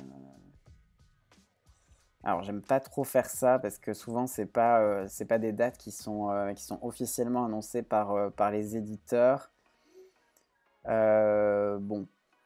Alors, j'aime pas trop faire ça parce que souvent, c'est pas, euh, c'est pas des dates qui sont, euh, qui sont officiellement annoncées par, euh, par les éditeurs. Euh, bon.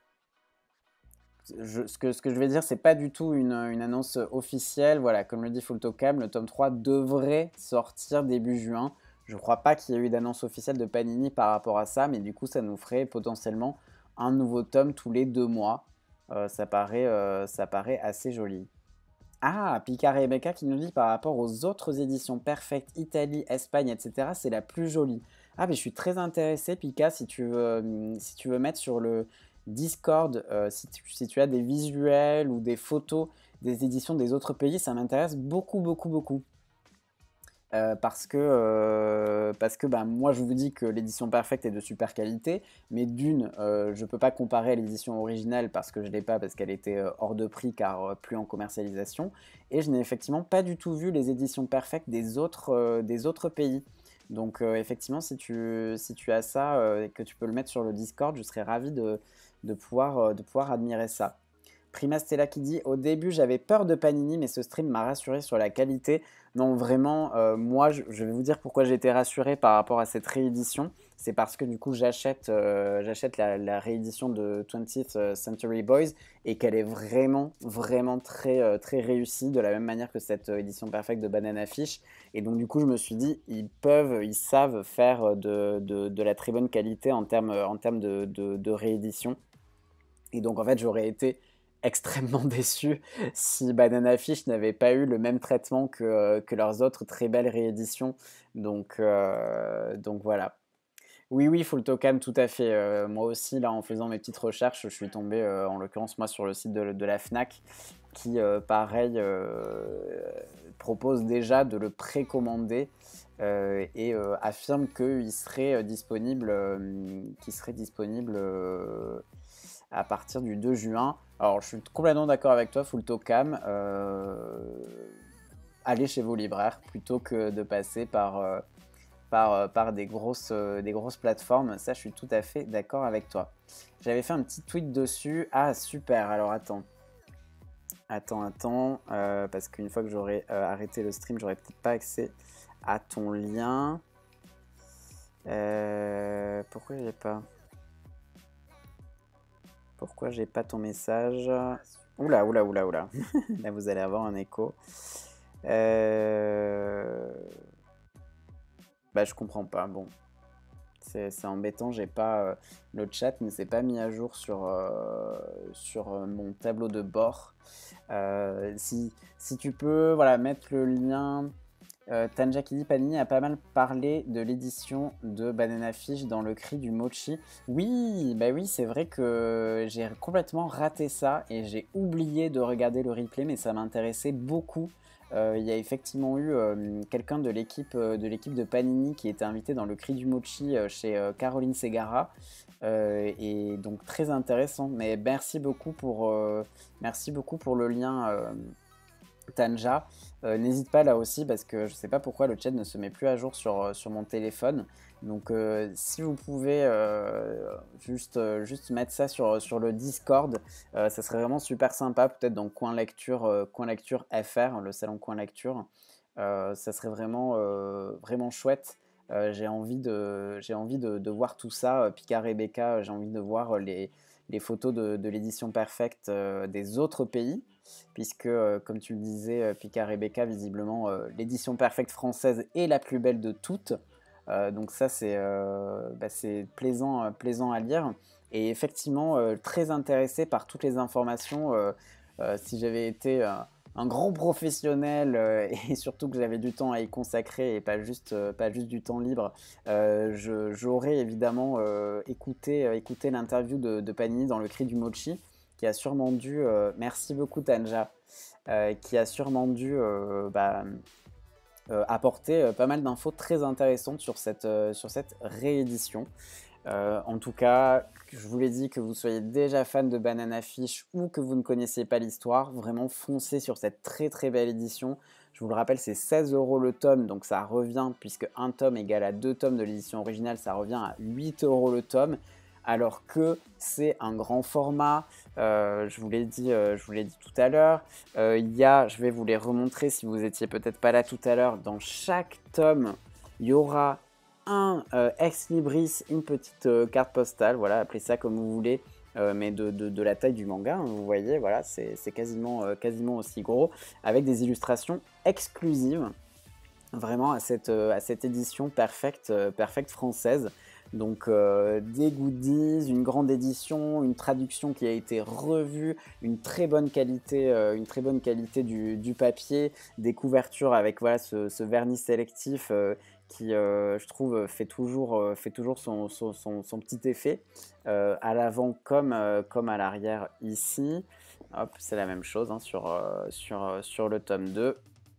Je, ce, que, ce que je vais dire, c'est pas du tout une, une annonce officielle. Voilà, comme le dit Fulltocam, le tome trois devrait sortir début juin. Je crois pas qu'il y ait eu d'annonce officielle de Panini par rapport à ça, mais du coup, ça nous ferait potentiellement un nouveau tome tous les deux mois. Euh, ça paraît, euh, ça paraît assez joli. Ah, Picard et Rebecca qui nous dit par rapport aux autres éditions Perfect, Italie, Espagne, et cetera, c'est la plus jolie. Ah, mais je suis très intéressé, Pika, si tu veux, euh, si tu veux mettre sur le Discord, euh, si, tu, si tu as des visuels ou des photos des éditions des autres pays, ça m'intéresse beaucoup, beaucoup, beaucoup. Euh, parce que, euh, parce que bah, moi je vous dis que l'édition Perfect est de super qualité, mais d'une, euh, je ne peux pas comparer à l'édition originale parce que je ne l'ai pas, parce qu'elle était euh, hors de prix car euh, plus en commercialisation, et je n'ai effectivement pas du tout vu les éditions Perfect des autres, euh, des autres pays. Donc euh, effectivement, si tu, si tu as ça euh, et que tu peux le mettre sur le Discord, je serais ravi de, de, pouvoir, euh, de pouvoir admirer ça. Prima Stella qui dit: au début j'avais peur de Panini, mais ce stream m'a rassuré sur la qualité. Non, vraiment, euh, moi je, je vais vous dire pourquoi j'ai été rassuré par rapport à cette réédition. C'est parce que du coup j'achète euh, j'achète la, la réédition de twentieth Century Boys et qu'elle est vraiment, vraiment très, euh, très réussie, de la même manière que cette euh, édition perfecte de Banana Fish. Et donc du coup je me suis dit, ils peuvent, ils savent faire de, de, de la très bonne qualité en termes en termes de, de, de réédition. Et donc en fait j'aurais été extrêmement déçu si Banana Fish n'avait pas eu le même traitement que, euh, que leurs autres très belles rééditions. Donc, euh, donc voilà. Oui, oui, Full Tokam, tout à fait. Euh, moi aussi, là, en faisant mes petites recherches, je suis tombé, euh, en l'occurrence, moi, sur le site de, de la Fnac, qui, euh, pareil, euh, propose déjà de le précommander euh, et euh, affirme qu'il serait euh, disponible, euh, qu'il serait disponible euh, à partir du deux juin. Alors, je suis complètement d'accord avec toi, Full Tokam. Euh, allez chez vos libraires plutôt que de passer par, euh, par, euh, par des, grosses, euh, des grosses plateformes. Ça, je suis tout à fait d'accord avec toi. J'avais fait un petit tweet dessus. Ah, super. Alors, attends. Attends, attends. Euh, parce qu'une fois que j'aurai euh, arrêté le stream, j'aurai peut-être pas accès à ton lien. Euh, pourquoi j'ai pas Pourquoi j'ai pas ton message? Oula, oula, oula, oula. Là, vous allez avoir un écho. Euh... Bah, je comprends pas. Bon, c'est embêtant. J'ai pas euh, le chat ne s'est pas mis à jour sur euh, sur euh, mon tableau de bord. Euh, si si tu peux, voilà, mettre le lien. Euh, Tanja qui dit Panini a pas mal parlé de l'édition de Banana Fish dans le cri du mochi. Oui, bah oui, c'est vrai que j'ai complètement raté ça et j'ai oublié de regarder le replay, mais ça m'intéressait beaucoup. Euh, Il y a effectivement eu euh, quelqu'un de l'équipe euh, de l'équipe de Panini qui était invité dans le cri du mochi euh, chez euh, Caroline Segara. Euh, et donc très intéressant. Mais merci beaucoup pour, euh, merci beaucoup pour le lien. Euh, Tanja, euh, n'hésite pas là aussi parce que je sais pas pourquoi le chat ne se met plus à jour sur, euh, sur mon téléphone. Donc euh, si vous pouvez euh, juste, euh, juste mettre ça sur, sur le Discord, euh, ça serait vraiment super sympa, peut-être dans Coin Lecture, euh, Coin Lecture F R, le salon Coin Lecture. Euh, ça serait vraiment, euh, vraiment chouette. Euh, j'ai envie, de, j'ai envie de, de voir tout ça. Euh, Picard et Becca, j'ai envie de voir les, les photos de, de l'édition perfecte euh, des autres pays puisque, euh, comme tu le disais, euh, Picard et Becca, visiblement, euh, l'édition perfecte française est la plus belle de toutes. Euh, donc ça, c'est euh, bah, c'est plaisant, euh, plaisant à lire. Et effectivement, euh, très intéressé par toutes les informations. Euh, euh, si j'avais été euh, un grand professionnel euh, et surtout que j'avais du temps à y consacrer et pas juste, euh, pas juste du temps libre, euh, j'aurais évidemment euh, écouté, euh, écouté l'interview de, de Panini dans le cri du mochi qui a sûrement dû, euh, merci beaucoup Tanja, euh, qui a sûrement dû euh, bah, euh, apporter euh, pas mal d'infos très intéressantes sur cette, euh, sur cette réédition. Euh, en tout cas, je vous l'ai dit, que vous soyez déjà fan de Banana Fish ou que vous ne connaissiez pas l'histoire, vraiment foncez sur cette très très belle édition. Je vous le rappelle, c'est seize euros le tome, donc ça revient, puisque un tome égale à deux tomes de l'édition originale, ça revient à huit euros le tome, alors que c'est un grand format, euh, je vous l'ai dit, euh, je vous l'ai dit tout à l'heure. Euh, il y a, je vais vous les remontrer si vous étiez peut-être pas là tout à l'heure, dans chaque tome, il y aura un euh, ex libris, une petite euh, carte postale, voilà, appelez ça comme vous voulez, euh, mais de, de, de la taille du manga, hein, vous voyez, voilà, c'est quasiment, euh, quasiment aussi gros, avec des illustrations exclusives, vraiment à cette, euh, à cette édition perfecte, euh, perfecte française. Donc euh, des goodies, une grande édition, une traduction qui a été revue, une très bonne qualité, euh, une très bonne qualité du, du papier, des couvertures avec voilà, ce, ce vernis sélectif euh, qui, euh, je trouve, fait toujours, euh, fait toujours son, son, son, son petit effet, euh, à l'avant comme, euh, comme à l'arrière ici. Hop, c'est la même chose hein, sur, euh, sur, euh, sur le tome deux.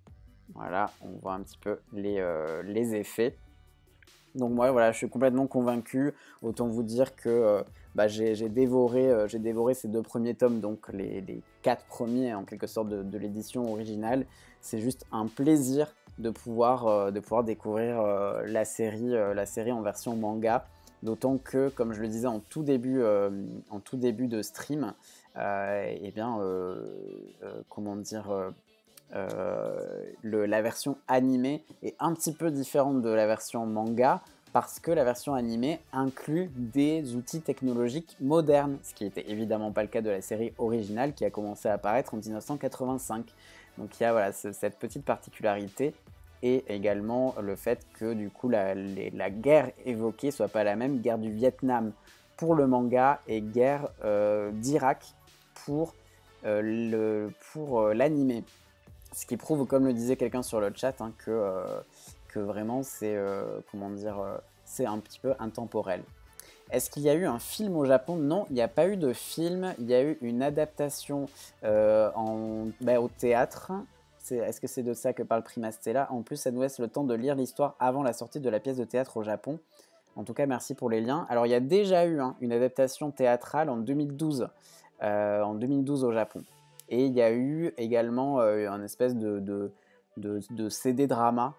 Voilà, on voit un petit peu les, euh, les effets. Donc moi, voilà, je suis complètement convaincu. Autant vous dire que euh, bah, j'ai dévoré, euh, j'ai dévoré ces deux premiers tomes, donc les, les quatre premiers en quelque sorte de, de l'édition originale. C'est juste un plaisir de pouvoir, euh, de pouvoir découvrir euh, la série, euh, la série en version manga. D'autant que, comme je le disais en tout début, euh, en tout début de stream, euh, eh bien, euh, euh, comment dire, euh, euh, le, la version animée est un petit peu différente de la version manga parce que la version animée inclut des outils technologiques modernes, ce qui n'était évidemment pas le cas de la série originale qui a commencé à apparaître en mille neuf cent quatre-vingt-cinq. Donc il y a voilà, ce, cette petite particularité et également le fait que du coup la, les, la guerre évoquée soit pas la même, guerre du Vietnam pour le manga et guerre euh, d'Irak pour euh, l'animé. Euh, Ce qui prouve, comme le disait quelqu'un sur le chat, hein, que, euh, que vraiment c'est euh, comment dire, euh, c'est un petit peu intemporel. Est-ce qu'il y a eu un film au Japon? Non, il n'y a pas eu de film, il y a eu une adaptation euh, en, bah, au théâtre. Est-ce que c'est de ça que parle Prima Stella? En plus, ça nous laisse le temps de lire l'histoire avant la sortie de la pièce de théâtre au Japon. En tout cas, merci pour les liens. Alors, il y a déjà eu hein, une adaptation théâtrale en deux mille douze, euh, en deux mille douze au Japon. Et il y a eu également euh, un espèce de, de, de, de C D drama,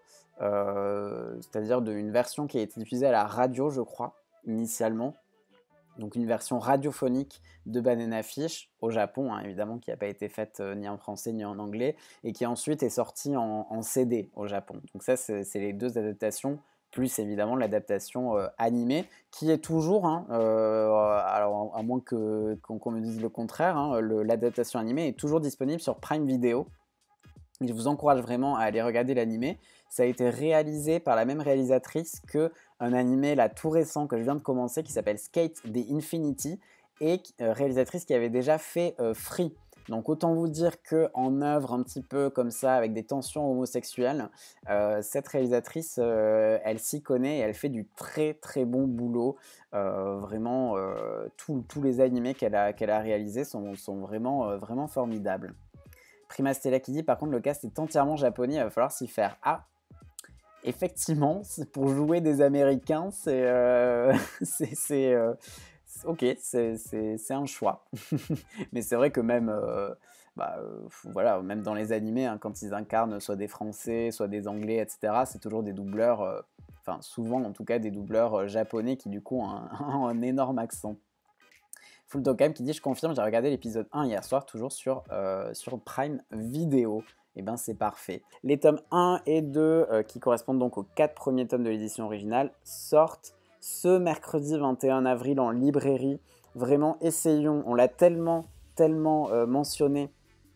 euh, c'est-à-dire une version qui a été diffusée à la radio, je crois, initialement. Donc une version radiophonique de Banana Fish au Japon, hein, évidemment, qui n'a pas été faite euh, ni en français ni en anglais, et qui ensuite est sortie en, en C D au Japon. Donc ça, c'est les deux adaptations, plus évidemment l'adaptation euh, animée, qui est toujours, hein, euh, alors à moins que, qu'on, qu'on me dise le contraire, hein, l'adaptation animée est toujours disponible sur Prime Video. Je vous encourage vraiment à aller regarder l'animé. Ça a été réalisé par la même réalisatrice que un animé là tout récent que je viens de commencer qui s'appelle Skate the Infinity et euh, réalisatrice qui avait déjà fait euh, Free. Donc autant vous dire qu'en œuvre un petit peu comme ça avec des tensions homosexuelles, euh, cette réalisatrice euh, elle s'y connaît et elle fait du très très bon boulot. Euh, vraiment euh, tous les animés qu'elle a, qu'elle a réalisés sont, sont vraiment, euh, vraiment formidables. Prima Stella qui dit par contre le cast est entièrement japonais, il va falloir s'y faire. Ah, effectivement, pour jouer des Américains, c'est euh, c'est euh, ok, c'est un choix. Mais c'est vrai que même, euh, bah, euh, voilà, même dans les animés, hein, quand ils incarnent soit des Français, soit des Anglais, et cetera, c'est toujours des doubleurs, euh, enfin souvent en tout cas des doubleurs euh, japonais qui du coup ont un, un énorme accent. Full Tokam qui dit je confirme, j'ai regardé l'épisode un hier soir, toujours sur, euh, sur Prime Video. Et eh ben c'est parfait. Les tomes un et deux, euh, qui correspondent donc aux quatre premiers tomes de l'édition originale, sortent ce mercredi vingt et un avril en librairie. Vraiment, essayons, on l'a tellement, tellement euh, mentionné,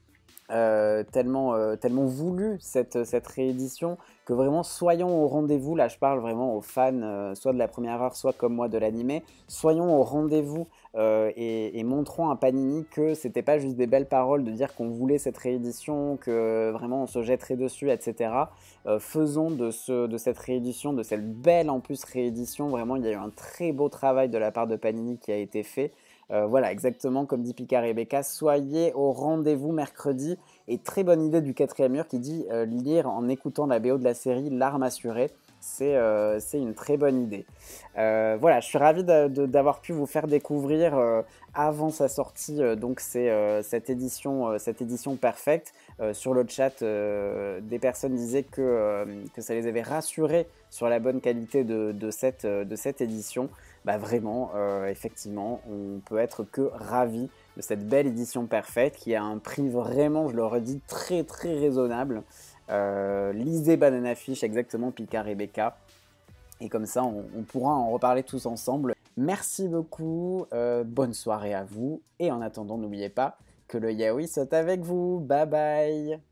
euh, tellement, euh, tellement voulu cette, cette réédition, que vraiment soyons au rendez-vous. Là je parle vraiment aux fans, euh, soit de la première heure, soit comme moi de l'animé. Soyons au rendez-vous. Euh, et, et montrons à Panini que c'était pas juste des belles paroles de dire qu'on voulait cette réédition, que vraiment on se jetterait dessus, et cetera. Euh, faisons de, ce, de cette réédition, de cette belle en plus réédition, vraiment il y a eu un très beau travail de la part de Panini qui a été fait. Euh, voilà, exactement comme dit Picard et Rebecca, soyez au rendez-vous mercredi. Et très bonne idée du quatrième mur qui dit euh, lire en écoutant la B O de la série L'arme assurée. C'est euh, une très bonne idée. Euh, voilà, je suis ravi d'avoir pu vous faire découvrir euh, avant sa sortie euh, donc c'est euh, cette édition, euh, cette édition perfecte. Euh, sur le chat, euh, des personnes disaient que, euh, que ça les avait rassurés sur la bonne qualité de, de, cette, de cette édition. Bah vraiment, euh, effectivement, on peut être que ravi de cette belle édition perfecte qui a un prix vraiment, je le redis, très très raisonnable. Euh, lisez Banana Fish, exactement, Picard et Rebecca. Et comme ça, on, on pourra en reparler tous ensemble. Merci beaucoup, euh, bonne soirée à vous. Et en attendant, n'oubliez pas que le yaoi saute avec vous. Bye bye!